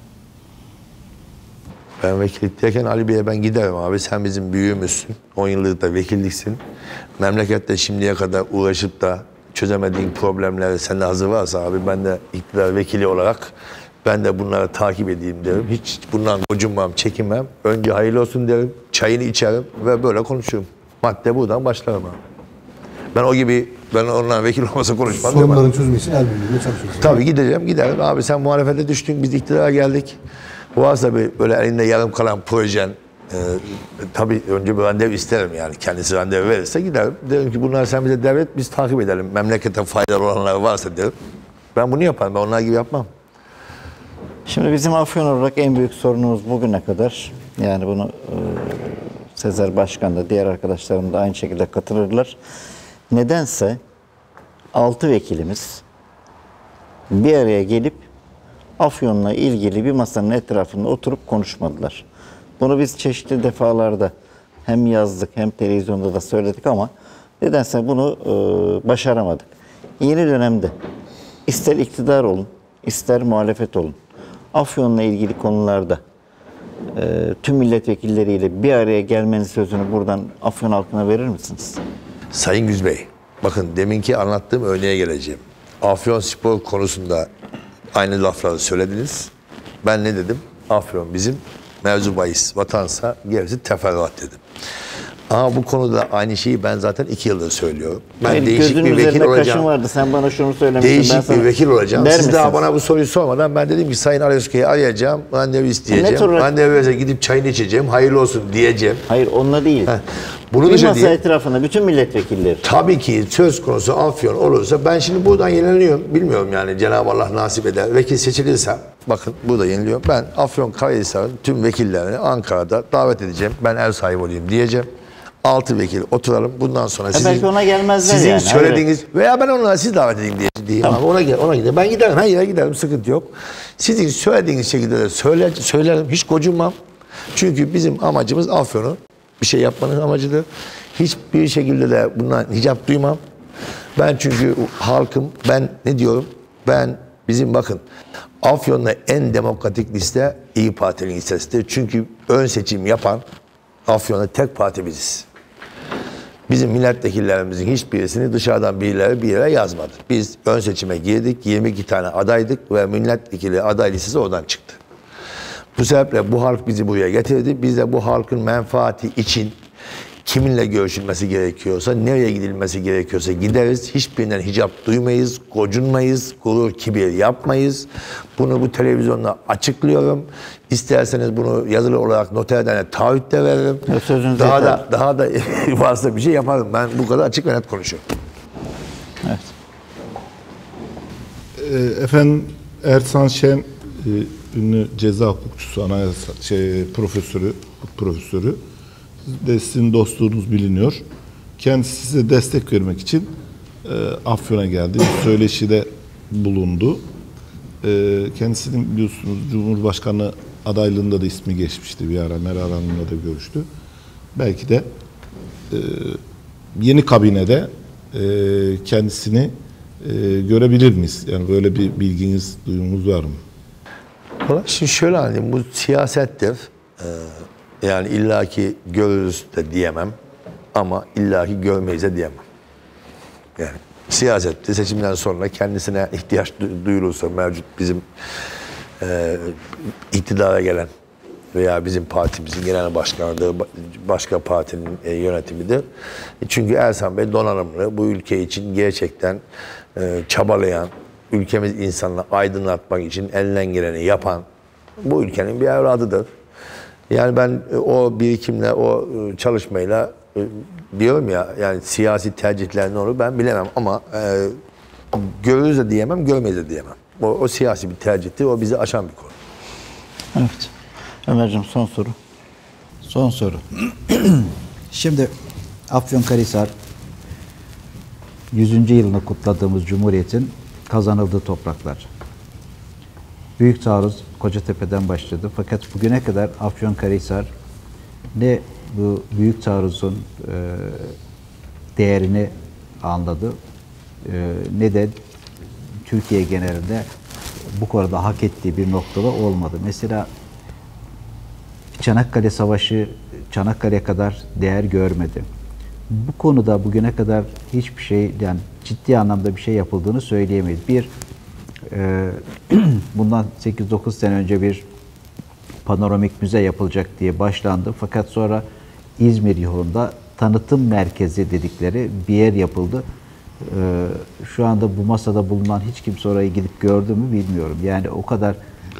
Ben vekillik derken Ali Bey'e ben giderim abi. Sen bizim büyüğümüzsün. 10 yıllık da vekilliksin. Memlekette şimdiye kadar uğraşıp da çözemediğin problemleri sende hazır varsa abi ben de iktidar vekili olarak ben de bunları takip edeyim derim. Hiç bundan gocunmam, çekinmem. Önce hayırlı olsun derim, çayını içerim ve böyle konuşurum. Madde buradan başlarım abi. Ben onunla vekil olmasa konuşmam. Sorunların çözümü için el birliğiyle çalışıyorsunuz. Tabii giderim. Abi sen muhalefete düştün, biz iktidara geldik. Varsa böyle elinde yarım kalan projen, tabii önce bir randevu isterim yani. Kendisi randevu verirse giderim. Derim ki bunlar sen bize devlet, biz takip edelim. Memlekete faydalı olanlar varsa derim. Ben bunu yaparım, ben onlar gibi yapmam. Şimdi bizim Afyon olarak en büyük sorunumuz bugüne kadar, yani bunu Sezer Başkan da diğer arkadaşlarım da aynı şekilde katılırlar. Nedense 6 vekilimiz bir araya gelip Afyon'la ilgili bir masanın etrafında oturup konuşmadılar. Bunu biz çeşitli defalarda hem yazdık hem televizyonda da söyledik ama nedense bunu başaramadık. Yeni dönemde ister iktidar olun, ister muhalefet olun, Afyon'la ilgili konularda tüm milletvekilleriyle bir araya gelmenin sözünü buradan Afyon halkına verir misiniz? Sayın Güzbey, bakın deminki anlattığım örneğe geleceğim. Afyonspor konusunda aynı lafları söylediniz. Ben ne dedim? Afyon bizim mevzu bahis, vatansa gerisi teferruat dedim. Ama bu konuda aynı şeyi ben zaten 2 yıldır söylüyorum. Ben Benim değişik gözünün bir vekil üzerinde olacağım. kaşın vardı. Sen bana şunu söylemiştin. Değişik bir vekil olacağım. Der Siz misiniz? daha bana bu soruyu sormadan ben dedim ki Sayın Alyoska'yı arayacağım, randevu isteyeceğim. Ne tür- Randevuya gidip çayını içeceğim, hayırlı olsun diyeceğim. Hayır, onunla değil. Bunu bir dışarı masa diye- etrafında bütün milletvekilleri. Tabii ki söz konusu Afyon olursa ben şimdi buradan yeniliyorum. Bilmiyorum yani Cenab-ı Allah nasip eder. Vekil seçilirsem bakın burada yeniliyorum. Ben Afyonkarahisar'ın tüm vekillerini Ankara'da davet edeceğim. Ben ev sahibi olayım diyeceğim. 6 vekil oturalım. Bundan sonra belki ona gelmezler sizin yani, söylediğiniz veya ben onlara siz davet edeyim diyeyim. Tamam. Ona gidelim. Ben giderim. Her yere giderim. Sıkıntı yok. Sizin söylediğiniz şekilde de söylerim. Hiç gocunmam. Çünkü bizim amacımız Afyon'u bir şey yapmanın amacıdır. Hiçbir şekilde de bundan hicap duymam. Ben çünkü halkım, ben ne diyorum? Bizim bakın Afyon'da en demokratik liste İYİ Parti'nin listesidir. Çünkü ön seçim yapan Afyon'da tek parti biziz. Bizim milletvekillerimizin hiçbirisini dışarıdan birileri bir yere yazmadı. Biz ön seçime girdik, 22 tane adaydık ve milletvekili aday listesi oradan çıktı. Bu sebeple bu halk bizi buraya getirdi. Biz de bu halkın menfaati için kiminle görüşülmesi gerekiyorsa, nereye gidilmesi gerekiyorsa gideriz. Hiçbirinden hicap duymayız, gocunmayız, gurur, kibir yapmayız. Bunu bu televizyonda açıklıyorum. İsterseniz bunu yazılı olarak noterden taahhüt de veririm. Sözünüz Daha da varsa bir şey yaparım. Ben bu kadar açık ve net konuşuyorum. Evet. Efendim Ersan Şen ünlü ceza hukukçusu, anayasa profesörü, hukuk profesörü. De sizin dostluğunuz biliniyor. Kendisi size destek vermek için Afyon'a geldi. Bir söyleşide bulundu. Kendisinin biliyorsunuz Cumhurbaşkanı adaylığında da ismi geçmişti bir ara. Meral Hanım'la da görüştü. Belki de yeni kabinede kendisini görebilir miyiz? Yani böyle bir bilginiz, duyumunuz var mı? Şimdi şöyle anlayayım, bu siyasettir. Yani illaki görürüz de diyemem ama illaki görmeyiz de diyemem. Yani siyasette seçimden sonra kendisine ihtiyaç duyulursa mevcut bizim iktidara gelen veya bizim partimizin genel başkanıdır, başka partinin yönetimidir. Çünkü Ersan Bey donanımlı, bu ülke için gerçekten çabalayan, ülkemiz insanla aydınlatmak için elinden geleni yapan bu ülkenin bir evladıdır. Yani ben o birikimle, o çalışmayla diyorum ya, yani siyasi tercihler ne olur ben bilemem ama görürüz de diyemem, görmeyiz de diyemem. O siyasi bir tercihtir, o bizi aşan bir konu. Evet. Ömerciğim son soru. Son soru. Şimdi Afyonkarahisar 100. yılını kutladığımız Cumhuriyet'in kazanıldığı topraklar. Büyük taarruz Kocatepe'den başladı. Fakat bugüne kadar Afyonkarahisar ne bu büyük taarruzun değerini anladı ne de Türkiye genelinde bu konuda hak ettiği bir noktada olmadı. Mesela Çanakkale Savaşı Çanakkale'ye kadar değer görmedi. Bu konuda bugüne kadar hiçbir şey, yani ciddi anlamda bir şey yapıldığını söyleyemeyiz. Bundan 8-9 sene önce bir panoramik müze yapılacak diye başlandı. Fakat sonra İzmir yolunda tanıtım merkezi dedikleri bir yer yapıldı. Şu anda bu masada bulunan hiç kimse oraya gidip gördü mü bilmiyorum. Yani o kadar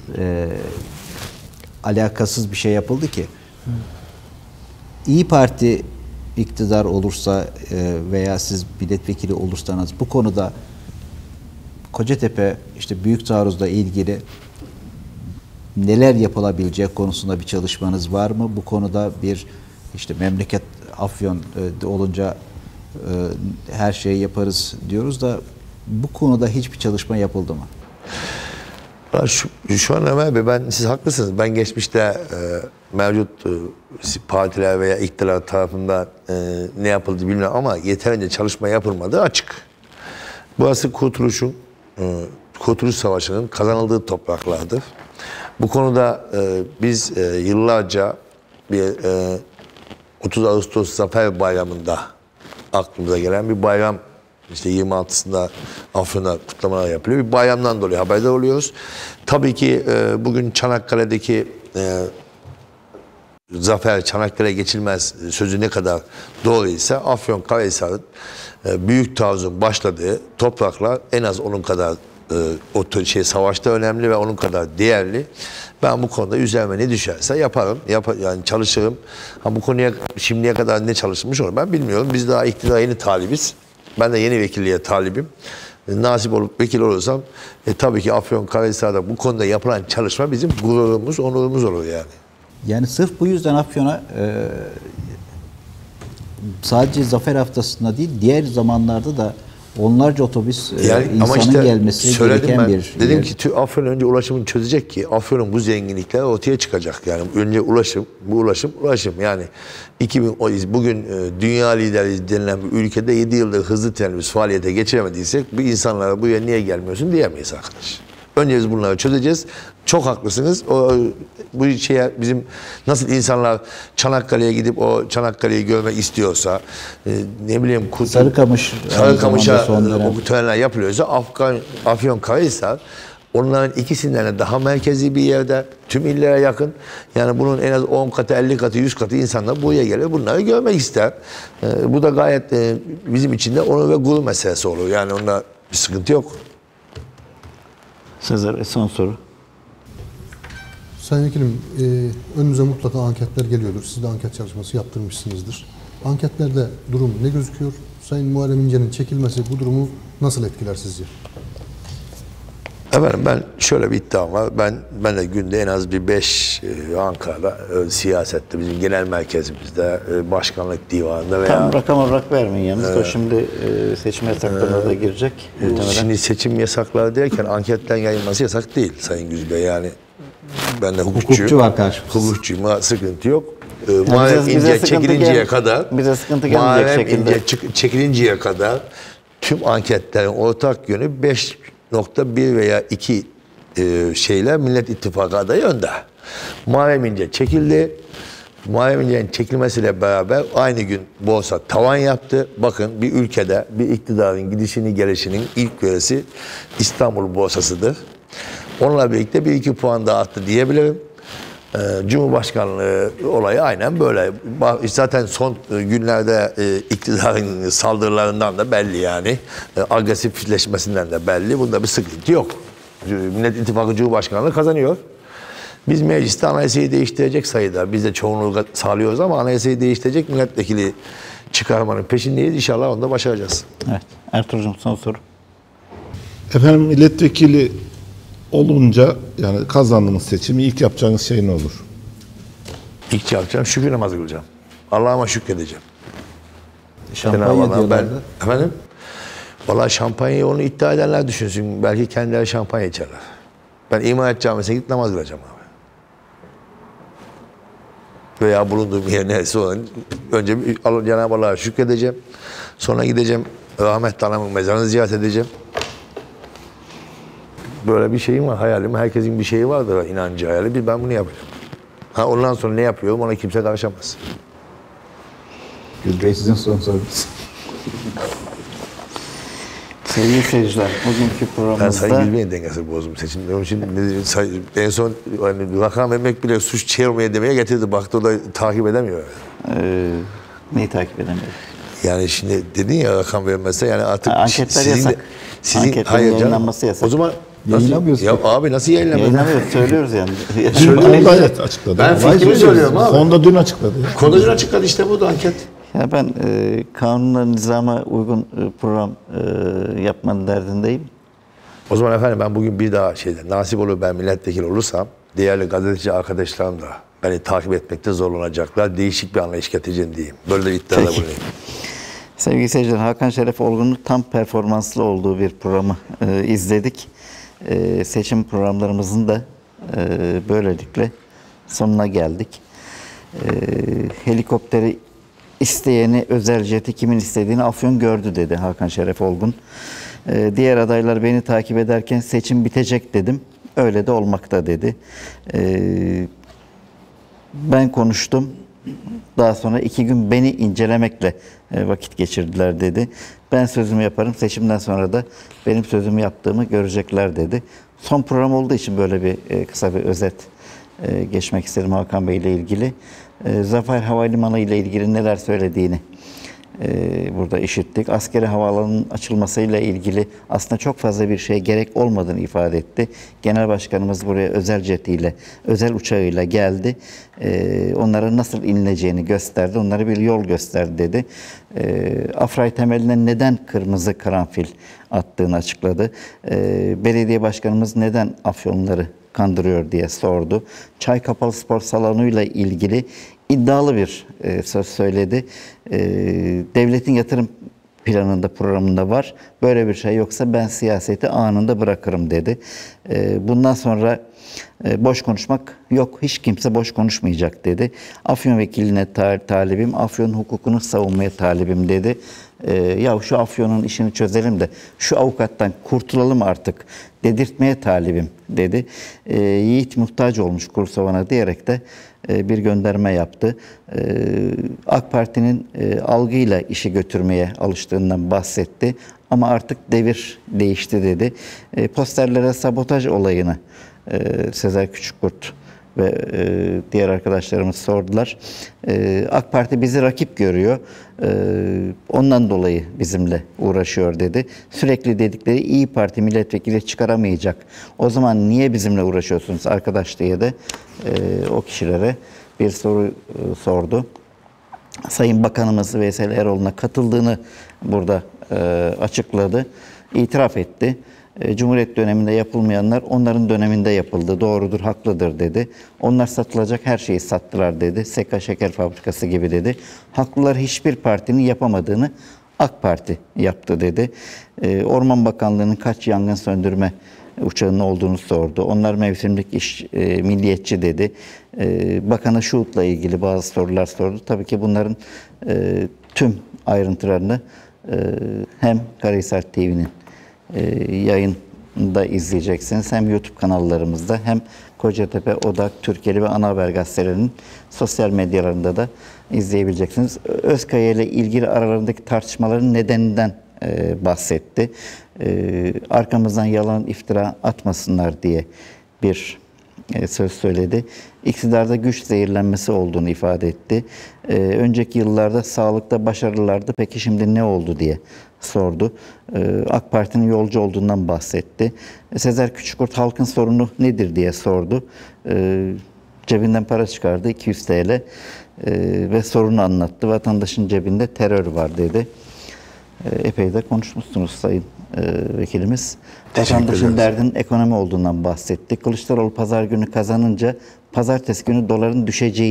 alakasız bir şey yapıldı ki. İYİ Parti iktidar olursa veya siz milletvekili olursanız bu konuda Kocatepe işte büyük taarruzla ilgili neler yapılabileceği konusunda bir çalışmanız var mı? Bu konuda bir işte memleket Afyon olunca her şeyi yaparız diyoruz da bu konuda hiçbir çalışma yapıldı mı? Şu an Ömer Bey, siz haklısınız. Ben geçmişte mevcut partiler veya iktidar tarafından ne yapıldı bilmiyorum ama yeterince çalışma yapılmadığı açık. Burası Kurtuluş Savaşı'nın kazanıldığı topraklardır. Bu konuda biz yıllarca bir 30 Ağustos Zafer Bayramı'nda aklımıza gelen bir bayram, işte 26'sında Afyon'da kutlamalar yapılıyor. Bir bayramdan dolayı haberdar oluyoruz. Tabii ki bugün Çanakkale'deki zafer, Çanakkale geçilmez sözü ne kadar doğruysa Afyonkarahisar'ın büyük taarruzun başladığı topraklar en az onun kadar savaşta önemli ve onun kadar değerli. Ben bu konuda üzerime ne düşerse yaparım. Yani çalışırım. Bu konuya şimdiye kadar ne çalışılmış olur ben bilmiyorum. Biz daha iktidara yeni talibiz. Ben de yeni vekilliğe talibim. Nasip olup vekil olursam tabii ki Afyonkarahisar'da bu konuda yapılan çalışma bizim gururumuz, onurumuz olur yani. Yani sırf bu yüzden Afyon'a sadece Zafer Haftası'nda değil, diğer zamanlarda da onlarca otobüs insanın gelmesi gereken bir dedim yer. ki Afyon önce ulaşımını çözecek ki Afyon'un bu zenginlikleri ortaya çıkacak. Yani önce ulaşım. Yani bugün dünya lideri denilen bir ülkede 7 yıldır hızlı trenimiz faaliyete geçiremediysek bu insanlara buraya niye gelmiyorsun diyemeyiz arkadaş. Önce biz bunları çözeceğiz. Çok haklısınız. Bu şeye bizim nasıl insanlar Çanakkale'ye gidip o Çanakkale'yi görmek istiyorsa ne bileyim Sarıkamış'a o törenler yapılıyorsa Afyonkarahisar onların ikisinden de daha merkezi bir yerde, tüm illere yakın. Yani bunun en az 10 katı, 50 katı, 100 katı insanlar buraya gelir. Bunları görmek ister. Bu da gayet bizim için de onur ve gurur meselesi olur. Yani onda bir sıkıntı yok. Sezer, son soru. Sayın Vekilim, önümüze mutlaka anketler geliyordur. Siz de anket çalışması yaptırmışsınızdır. Anketlerde durum ne gözüküyor? Sayın Muharrem İnce'nin çekilmesi bu durumu nasıl etkiler sizce? Efendim ben şöyle bir iddiam var. Ben de günde en az bir 5 Ankara'da siyasette bizim genel merkezimizde başkanlık divanında veya... Tam rakam olarak vermeyin yalnız. O şimdi seçim yasaklarına da girecek. Şimdi seçim yasakları derken anketten yayılması yasak değil Sayın Güzbey. Yani ben de Hukukçu var karşımızda. Hukukçuyum, sıkıntı yok. Muharrem İnce çekilinceye kadar bize sıkıntı gelmeyecek şekilde. Çekilinceye kadar tüm anketlerin ortak yönü 5.1 veya 2 şeyler Millet İttifakı adayı önde. Muharrem İnce çekildi. Muharrem İnce'nin çekilmesiyle beraber aynı gün borsa tavan yaptı. Bakın bir ülkede bir iktidarın gidişini gelişinin ilk verisi İstanbul borsasıdır. Onunla birlikte 1-2 puan daha arttı diyebilirim. Cumhurbaşkanlığı olayı aynen böyle. Zaten son günlerde iktidarın saldırılarından da belli yani. Agresifleşmesinden de belli. Bunda bir sıkıntı yok. Millet İttifakı Cumhurbaşkanlığı kazanıyor. Biz mecliste anayasayı değiştirecek sayıda. Biz de çoğunluğu sağlıyoruz ama anayasayı değiştirecek milletvekili çıkarmanın peşindeyiz. İnşallah onu da başaracağız. Evet. Ertuğrul'cum son soru. Efendim milletvekili olunca yani kazandığınız seçimi ilk yapacağınız şey ne olur? İlk yapacağım şükür namazı kılacağım. Allah'ıma şükredeceğim. Şampanya diyorlardı. Efendim? Vallahi şampanyayı onu iddia edenler düşünsün. Belki kendileri şampanya içerler. Ben İmanet Camisi'ne gidip namaz kılacağım abi. Veya bulunduğum yer neresi olan önce Cenab-ı Allah'a şükredeceğim. Sonra gideceğim rahmetli anamın mezarını ziyaret edeceğim. Böyle bir şeyim var, hayalim. Herkesin bir şeyi vardır, inancı, hayali. Ben bunu yapacağım. Ondan sonra ne yapıyorum ona kimse karışamaz. Gülbey sizin son sorunuz. Sevgili seyirciler, bugünkü Ben programımızda... Sayın Gülbey'in dengesini bozdum seçimde. Onun için en son hani, rakam vermek bile suç çevirmeye demeye getirdi. Baktı o da takip edemiyor. Neyi takip edemiyor? Yani şimdi dedin ya rakam vermezse yani artık anketler yasak. Anketlerin yayınlanması yasak. O zaman Yayınlamıyorsun. Ya abi nasıl yayınlamıyorsun? Yayınlamıyoruz, söylüyoruz yani. Fonda evet açıkladı. Ben fikrimi söylüyorum abi. Fonda dün açıkladı. Fonda dün açıkladı işte bu da anket. Ya ben kanunla, nizama uygun program yapmanın derdindeyim. O zaman efendim ben bugün bir daha nasip olur ben milletvekili olursam değerli gazeteci arkadaşlarım da beni takip etmekte zorlanacaklar. Değişik bir anlayış getireceğim diyeyim. Böyle bir iddiada Peki. bulunayım. Sevgili seyirciler, Hakan Şeref Olgun'un tam performanslı olduğu bir programı izledik. Seçim programlarımızın da böylelikle sonuna geldik. Helikopteri isteyeni, özel jeti kimin istediğini Afyon gördü dedi Hakan Şeref Olgun. Diğer adaylar beni takip ederken seçim bitecek dedim. Öyle de olmakta dedi. Ben konuştum. Daha sonra 2 gün beni incelemekle vakit geçirdiler dedi. Ben sözümü yaparım. Seçimden sonra da benim sözümü yaptığımı görecekler dedi. Son program olduğu için böyle bir kısa bir özet geçmek istedim Hakan Bey ile ilgili. Zafer Havalimanı ile ilgili neler söylediğini burada işittik. Askeri havaalanının açılmasıyla ilgili aslında çok fazla bir şeye gerek olmadığını ifade etti. Genel Başkanımız buraya özel jetiyle, özel uçağıyla geldi. Onlara nasıl inileceğini gösterdi. Onlara bir yol gösterdi dedi. Afray temeline neden kırmızı karanfil attığını açıkladı. Belediye Başkanımız neden Afyonluları kandırıyor diye sordu. Çay Kapalı Spor Salonu'yla ilgili iddialı bir söz söyledi. Devletin yatırım planında, programında var. Böyle bir şey yoksa ben siyaseti anında bırakırım dedi. Bundan sonra boş konuşmak yok. Hiç kimse boş konuşmayacak dedi. Afyon vekiline talibim, Afyon hukukunu savunmaya talibim dedi. Ya şu Afyon'un işini çözelim de şu avukattan kurtulalım artık dedirtmeye talibim dedi. Yiğit muhtaç olmuş Kursovan'a diyerek de bir gönderme yaptı. AK Parti'nin algıyla işi götürmeye alıştığından bahsetti. Ama artık devir değişti dedi. Posterlere sabotaj olayını Sezer Küçükkurt ve diğer arkadaşlarımız sordular. AK Parti bizi rakip görüyor. Ondan dolayı bizimle uğraşıyor dedi. Sürekli dedikleri İYİ Parti milletvekili çıkaramayacak. O zaman niye bizimle uğraşıyorsunuz arkadaş diye de o kişilere bir soru sordu. Sayın Bakanımız Veysel Eroğlu'na katıldığını burada açıkladı. İtiraf etti. Cumhuriyet döneminde yapılmayanlar onların döneminde yapıldı. Doğrudur, haklıdır dedi. Onlar satılacak her şeyi sattılar dedi. Seka Şeker Fabrikası gibi dedi. Haklılar hiçbir partinin yapamadığını AK Parti yaptı dedi. Orman Bakanlığı'nın kaç yangın söndürme uçağının olduğunu sordu. Onlar mevsimlik iş milliyetçi dedi. Bakanı Şuhut'la ilgili bazı sorular sordu. Tabii ki bunların tüm ayrıntılarını hem Karahisar TV'nin yayında izleyeceksiniz. Hem YouTube kanallarımızda hem Kocatepe, Odak, Türkiye ve Ana Haber gazetelerinin sosyal medyalarında da izleyebileceksiniz. Özkaya ile ilgili aralarındaki tartışmaların nedeninden bahsetti. Arkamızdan yalan iftira atmasınlar diye bir söz söyledi. İktidarda güç zehirlenmesi olduğunu ifade etti. Önceki yıllarda sağlıkta başarılılardı. Peki şimdi ne oldu diye sordu. AK Parti'nin yolcu olduğundan bahsetti. Sezer Küçükkurt halkın sorunu nedir diye sordu. Cebinden para çıkardı 200 TL ve sorunu anlattı. Vatandaşın cebinde terör var dedi. Epey de konuşmuşsunuz sayın vekilimiz. Vatandaşın derdinin ekonomi olduğundan bahsetti. Kılıçdaroğlu pazar günü kazanınca pazartesi günü doların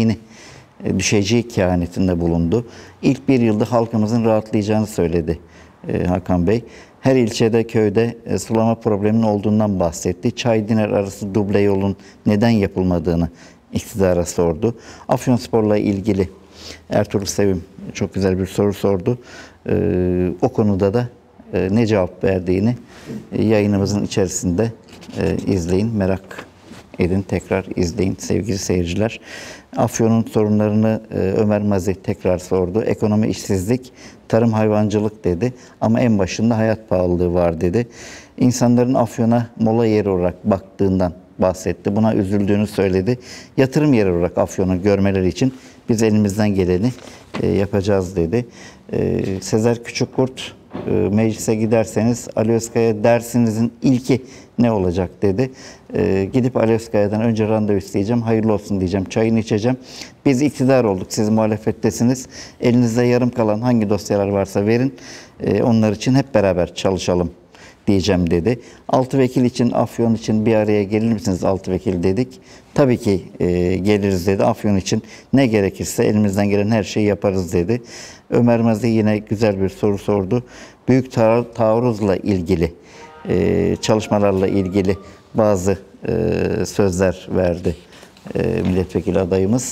düşeceği kehanetinde bulundu. İlk bir yılda halkımızın rahatlayacağını söyledi Hakan Bey. Her ilçede, köyde sulama probleminin olduğundan bahsetti. Çay-Diner arası duble yolun neden yapılmadığını iktidara sordu. Afyonspor'la ilgili Ertuğrul Sevim çok güzel bir soru sordu. O konuda da ne cevap verdiğini yayınımızın içerisinde izleyin, merak edin, tekrar izleyin sevgili seyirciler. Afyon'un sorunlarını Ömer Mazi tekrar sordu. Ekonomi, işsizlik, tarım, hayvancılık dedi. Ama en başında hayat pahalılığı var dedi. İnsanların Afyon'a mola yeri olarak baktığından bahsetti. Buna üzüldüğünü söyledi. Yatırım yeri olarak Afyon'u görmeleri için biz elimizden geleni yapacağız dedi. Sezer Küçükkurt, meclise giderseniz Ali Özkaya dersinizin ilki ne olacak dedi. Gidip Ali Özkaya'dan önce randevu isteyeceğim, hayırlı olsun diyeceğim, çayını içeceğim. Biz iktidar olduk, siz muhalefettesiniz. Elinizde yarım kalan hangi dosyalar varsa verin, onlar için hep beraber çalışalım diyeceğim dedi. 6 vekil için, Afyon için bir araya gelir misiniz 6 vekil dedik. Tabii ki geliriz dedi. Afyon için ne gerekirse elimizden gelen her şeyi yaparız dedi. Ömer Mazi yine güzel bir soru sordu. Büyük taarruzla ilgili, çalışmalarla ilgili bazı sözler verdi milletvekili adayımız.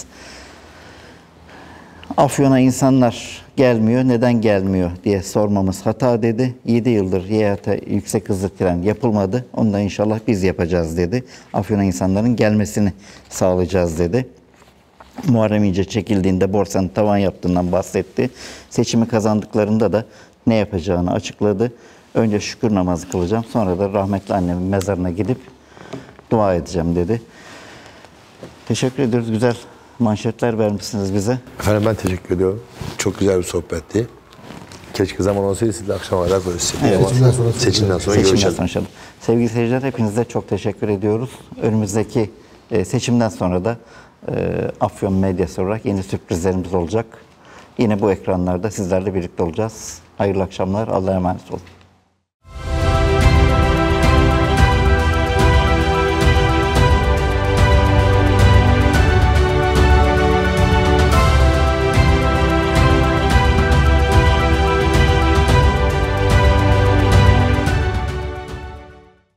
Afyon'a insanlar gelmiyor, neden gelmiyor diye sormamız hata dedi. 7 yıldır YHT yüksek hızlı tren yapılmadı. Onu da inşallah biz yapacağız dedi. Afyon'a insanların gelmesini sağlayacağız dedi. Muharrem İnce çekildiğinde borsanın tavan yaptığından bahsetti. Seçimi kazandıklarında da ne yapacağını açıkladı. Önce şükür namazı kılacağım, sonra da rahmetli annemin mezarına gidip dua edeceğim dedi. Teşekkür ediyoruz. Güzel manşetler vermişsiniz bize. Efendim ben teşekkür ediyorum. Çok güzel bir sohbetti. Keşke zaman olsaydı siz de akşama kadar görüşseydik. Evet. Seçimden sonra Seçimden görüşelim. sonra inşallah. Sevgili seyirciler, hepinize çok teşekkür ediyoruz. Önümüzdeki seçimden sonra da Afyon medyası olarak yeni sürprizlerimiz olacak. Yine bu ekranlarda sizlerle birlikte olacağız. Hayırlı akşamlar. Allah'a emanet olun.